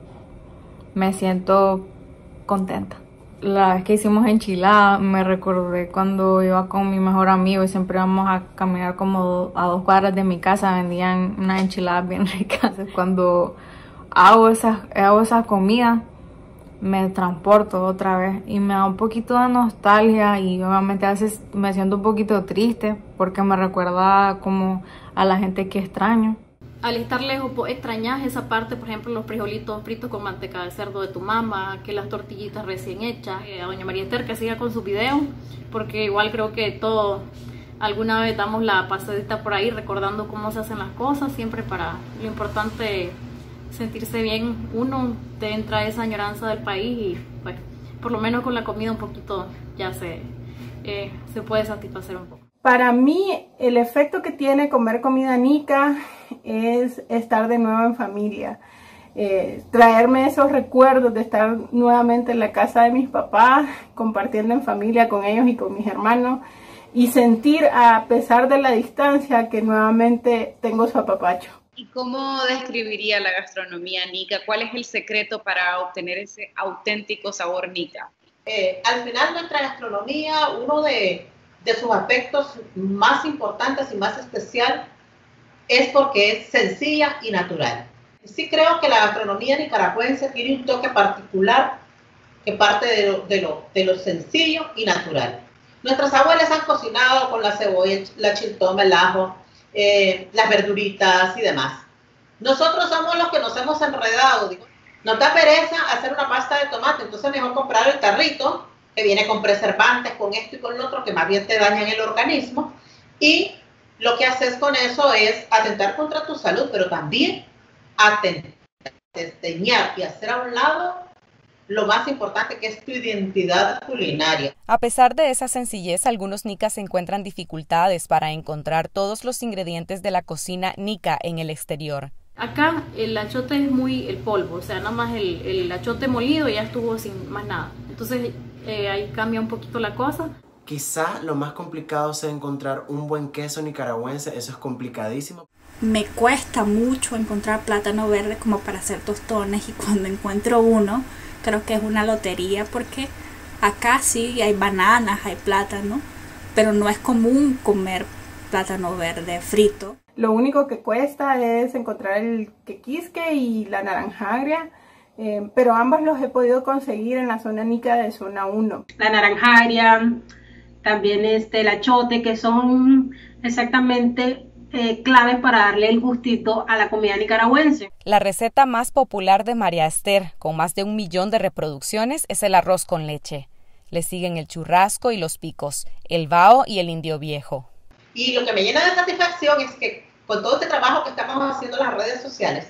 Speaker 17: me siento contenta. La vez que hicimos enchiladas, me recordé cuando iba con mi mejor amigo y siempre íbamos a caminar como a 2 cuadras de mi casa, vendían unas enchiladas bien ricas. Cuando hago esa comida, me transporto otra vez y me da un poquito de nostalgia y obviamente a veces me siento un poquito triste porque me recuerda como a la gente que extraño.
Speaker 13: Al estar lejos, vos extrañas esa parte, por ejemplo, los frijolitos fritos con manteca de cerdo de tu mamá, que las tortillitas recién hechas. A Doña María Esther que siga con sus videos, porque igual creo que todos alguna vez damos la pasadita por ahí recordando cómo se hacen las cosas, siempre para lo importante sentirse bien. Uno te entra esa añoranza del país y pues por lo menos con la comida un poquito ya se puede satisfacer un poco.
Speaker 12: Para mí, el efecto que tiene comer comida nica es estar de nuevo en familia. Traerme esos recuerdos de estar nuevamente en la casa de mis papás, compartiendo en familia con ellos y con mis hermanos, y sentir, a pesar de la distancia, que nuevamente tengo su apapacho.
Speaker 15: ¿Y cómo describiría la gastronomía nica? ¿Cuál es el secreto para obtener ese auténtico sabor nica?
Speaker 7: Al final, nuestra gastronomía, uno de sus aspectos más importantes y más especial es porque es sencilla y natural. Sí creo que la gastronomía nicaragüense tiene un toque particular que parte de lo sencillo y natural. Nuestras abuelas han cocinado con la cebolla, la chiltoma, el ajo, las verduritas y demás. Nosotros somos los que nos hemos enredado. Nos da pereza hacer una pasta de tomate, entonces mejor comprar el tarrito que viene con preservantes, con esto y con lo otro, que más bien te dañan el organismo, y lo que haces con eso es atentar contra tu salud, pero también desdeñar y hacer a un lado lo más importante, que es tu identidad culinaria.
Speaker 3: A pesar de esa sencillez, algunos nicas encuentran dificultades para encontrar todos los ingredientes de la cocina nica en el exterior.
Speaker 13: Acá el achote es muy el polvo, o sea, nada más el achote molido y ya estuvo sin más nada. Entonces ahí cambia un poquito la cosa.
Speaker 11: Quizá lo más complicado sea encontrar un buen queso nicaragüense, eso es complicadísimo.
Speaker 18: Me cuesta mucho encontrar plátano verde como para hacer tostones, y cuando encuentro uno, creo que es una lotería, porque acá sí hay bananas, hay plátano, pero no es común comer plátano verde frito.
Speaker 12: Lo único que cuesta es encontrar el quequisque y la naranja agria, pero ambos los he podido conseguir en la zona nica de zona 1.
Speaker 14: La naranja agria, también el achote, que son exactamente claves para darle el gustito a la comida nicaragüense.
Speaker 3: La receta más popular de María Esther, con más de 1 millón de reproducciones, es el arroz con leche. Le siguen el churrasco y los picos, el bao y el indio viejo.
Speaker 7: Y lo que me llena de satisfacción es que con todo este trabajo que estamos haciendo en las redes sociales,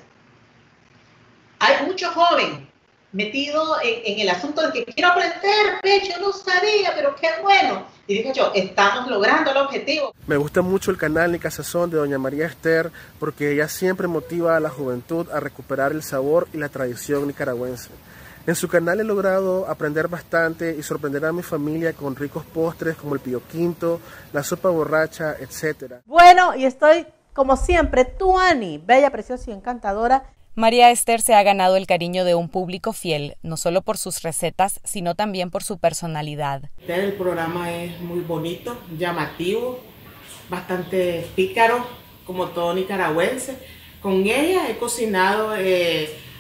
Speaker 7: hay mucho joven metido en el asunto de que quiero aprender, yo no sabía, pero qué bueno. Y dije yo, estamos logrando el objetivo.
Speaker 19: Me gusta mucho el canal Nica Sazón de Doña María Esther, porque ella siempre motiva a la juventud a recuperar el sabor y la tradición nicaragüense. En su canal he logrado aprender bastante y sorprender a mi familia con ricos postres como el pío quinto, la sopa borracha, etc.
Speaker 20: Bueno, y estoy como siempre, Tuani, bella, preciosa y encantadora.
Speaker 3: María Esther se ha ganado el cariño de un público fiel, no solo por sus recetas, sino también por su personalidad.
Speaker 21: El programa es muy bonito, llamativo, bastante pícaro, como todo nicaragüense. Con ella he cocinado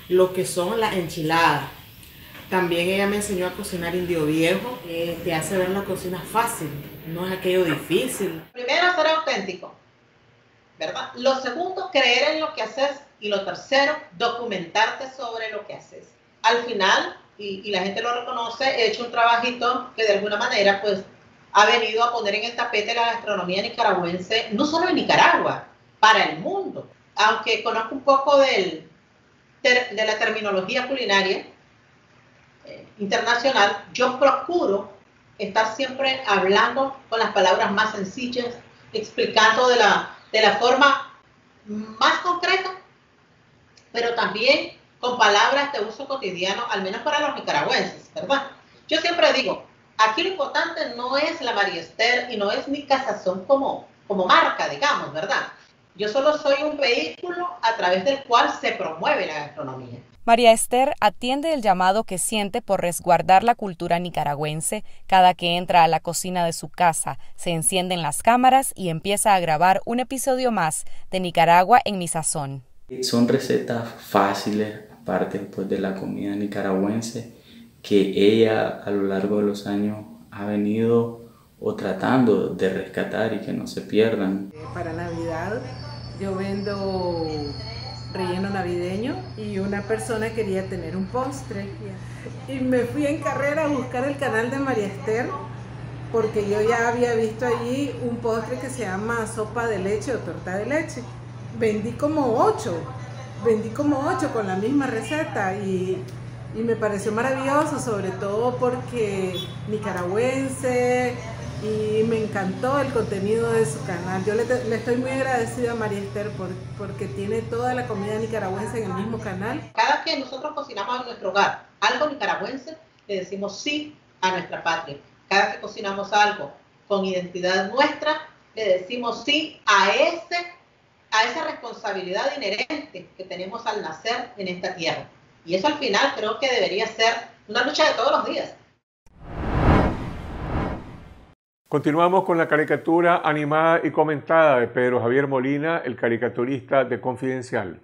Speaker 21: lo que son las enchiladas. También ella me enseñó a cocinar indio viejo, te hace ver la cocina fácil, no es aquello difícil.
Speaker 7: Primero, ser auténtico, ¿verdad? Lo segundo, creer en lo que haces. Y lo tercero, documentarte sobre lo que haces. Al final, y la gente lo reconoce, he hecho un trabajito que de alguna manera pues ha venido a poner en el tapete la gastronomía nicaragüense, no solo en Nicaragua, para el mundo. Aunque conozco un poco de la terminología culinaria internacional, yo procuro estar siempre hablando con las palabras más sencillas, explicando de la forma más concreta, pero también con palabras de uso cotidiano, al menos para los nicaragüenses, ¿verdad? Yo siempre digo, aquí lo importante no es la María Esther y no es Nica Sazón como marca, digamos, ¿verdad? Yo solo soy un vehículo a través del cual se promueve la gastronomía.
Speaker 3: María Esther atiende el llamado que siente por resguardar la cultura nicaragüense. Cada que entra a la cocina de su casa, se encienden las cámaras y empieza a grabar un episodio más de Nicaragua en mi sazón.
Speaker 9: Son recetas fáciles, aparte pues, de la comida nicaragüense, que ella a lo largo de los años ha venido tratando de rescatar y que no se pierdan.
Speaker 2: Para Navidad yo vendo relleno navideño y una persona quería tener un postre y me fui en carrera a buscar el canal de María Esther porque yo ya había visto allí un postre que se llama sopa de leche o torta de leche. Vendí como 8 con la misma receta y me pareció maravilloso, sobre todo porque nicaragüense, y me encantó el contenido de su canal. Yo le estoy muy agradecida a María Esther porque tiene toda la comida nicaragüense en el mismo canal.
Speaker 7: Cada que nosotros cocinamos en nuestro hogar algo nicaragüense, le decimos sí a nuestra patria. Cada que cocinamos algo con identidad nuestra, le decimos sí a esa responsabilidad inherente que tenemos al nacer en esta tierra. Y eso al final creo que debería ser una lucha de todos los días.
Speaker 1: Continuamos con la caricatura animada y comentada de Pedro Javier Molina, el caricaturista de Confidencial.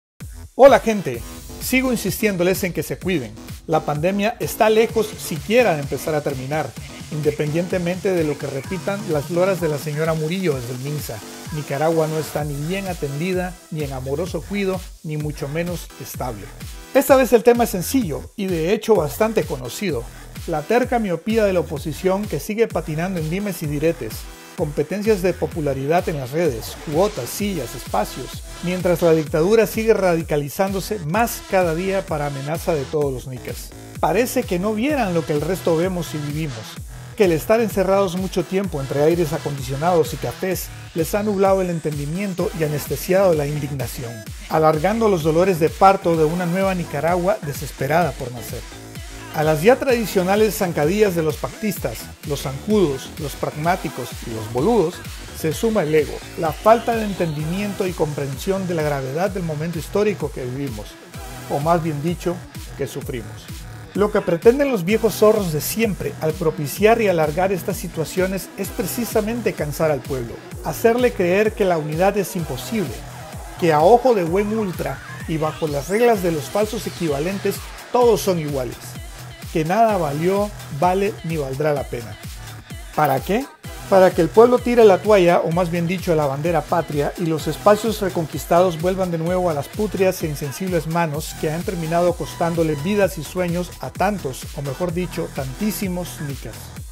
Speaker 22: Hola gente, sigo insistiéndoles en que se cuiden. La pandemia está lejos siquiera de empezar a terminar, independientemente de lo que repitan las loras de la señora Murillo desde el MINSA. Nicaragua no está ni bien atendida, ni en amoroso cuido, ni mucho menos estable. Esta vez el tema es sencillo y de hecho bastante conocido. La terca miopía de la oposición que sigue patinando en dimes y diretes, competencias de popularidad en las redes, cuotas, sillas, espacios, mientras la dictadura sigue radicalizándose más cada día para amenaza de todos los nicas. Parece que no vieran lo que el resto vemos y vivimos, que el estar encerrados mucho tiempo entre aires acondicionados y cafés les ha nublado el entendimiento y anestesiado la indignación, alargando los dolores de parto de una nueva Nicaragua desesperada por nacer. A las ya tradicionales zancadillas de los pactistas, los zancudos, los pragmáticos y los boludos, se suma el ego, la falta de entendimiento y comprensión de la gravedad del momento histórico que vivimos, o más bien dicho, que sufrimos. Lo que pretenden los viejos zorros de siempre al propiciar y alargar estas situaciones es precisamente cansar al pueblo, hacerle creer que la unidad es imposible, que a ojo de buen ultra y bajo las reglas de los falsos equivalentes todos son iguales, que nada valió, vale ni valdrá la pena. ¿Para qué? Para que el pueblo tire la toalla, o más bien dicho la bandera patria, y los espacios reconquistados vuelvan de nuevo a las pútrias e insensibles manos que han terminado costándole vidas y sueños a tantos, o mejor dicho, tantísimos nicas.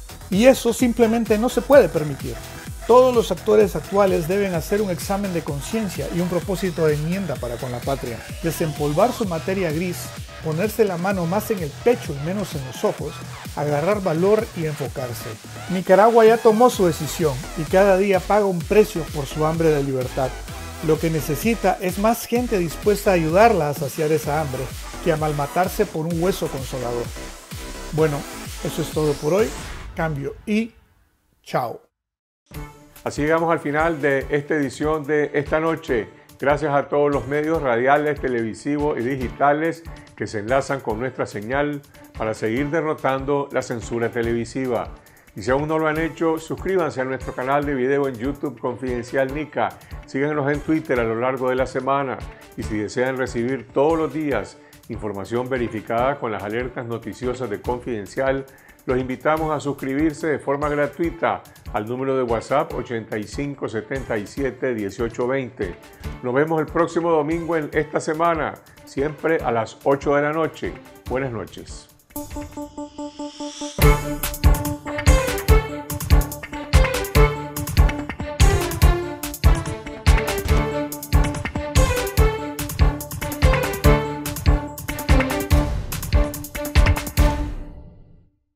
Speaker 22: Y eso simplemente no se puede permitir. Todos los actores actuales deben hacer un examen de conciencia y un propósito de enmienda para con la patria, desempolvar su materia gris, ponerse la mano más en el pecho y menos en los ojos, agarrar valor y enfocarse. Nicaragua ya tomó su decisión y cada día paga un precio por su hambre de libertad. Lo que necesita es más gente dispuesta a ayudarla a saciar esa hambre que a malmatarse por un hueso consolador. Bueno, eso es todo por hoy. Cambio y chao.
Speaker 1: Así llegamos al final de esta edición de Esta Noche. Gracias a todos los medios radiales, televisivos y digitales que se enlazan con nuestra señal para seguir derrotando la censura televisiva. Y si aún no lo han hecho, suscríbanse a nuestro canal de video en YouTube Confidencial Nica. Síganos en Twitter a lo largo de la semana. Y si desean recibir todos los días información verificada con las alertas noticiosas de Confidencial. Los invitamos a suscribirse de forma gratuita al número de WhatsApp 8577-1820. Nos vemos el próximo domingo en esta semana, siempre a las 8 de la noche. Buenas noches.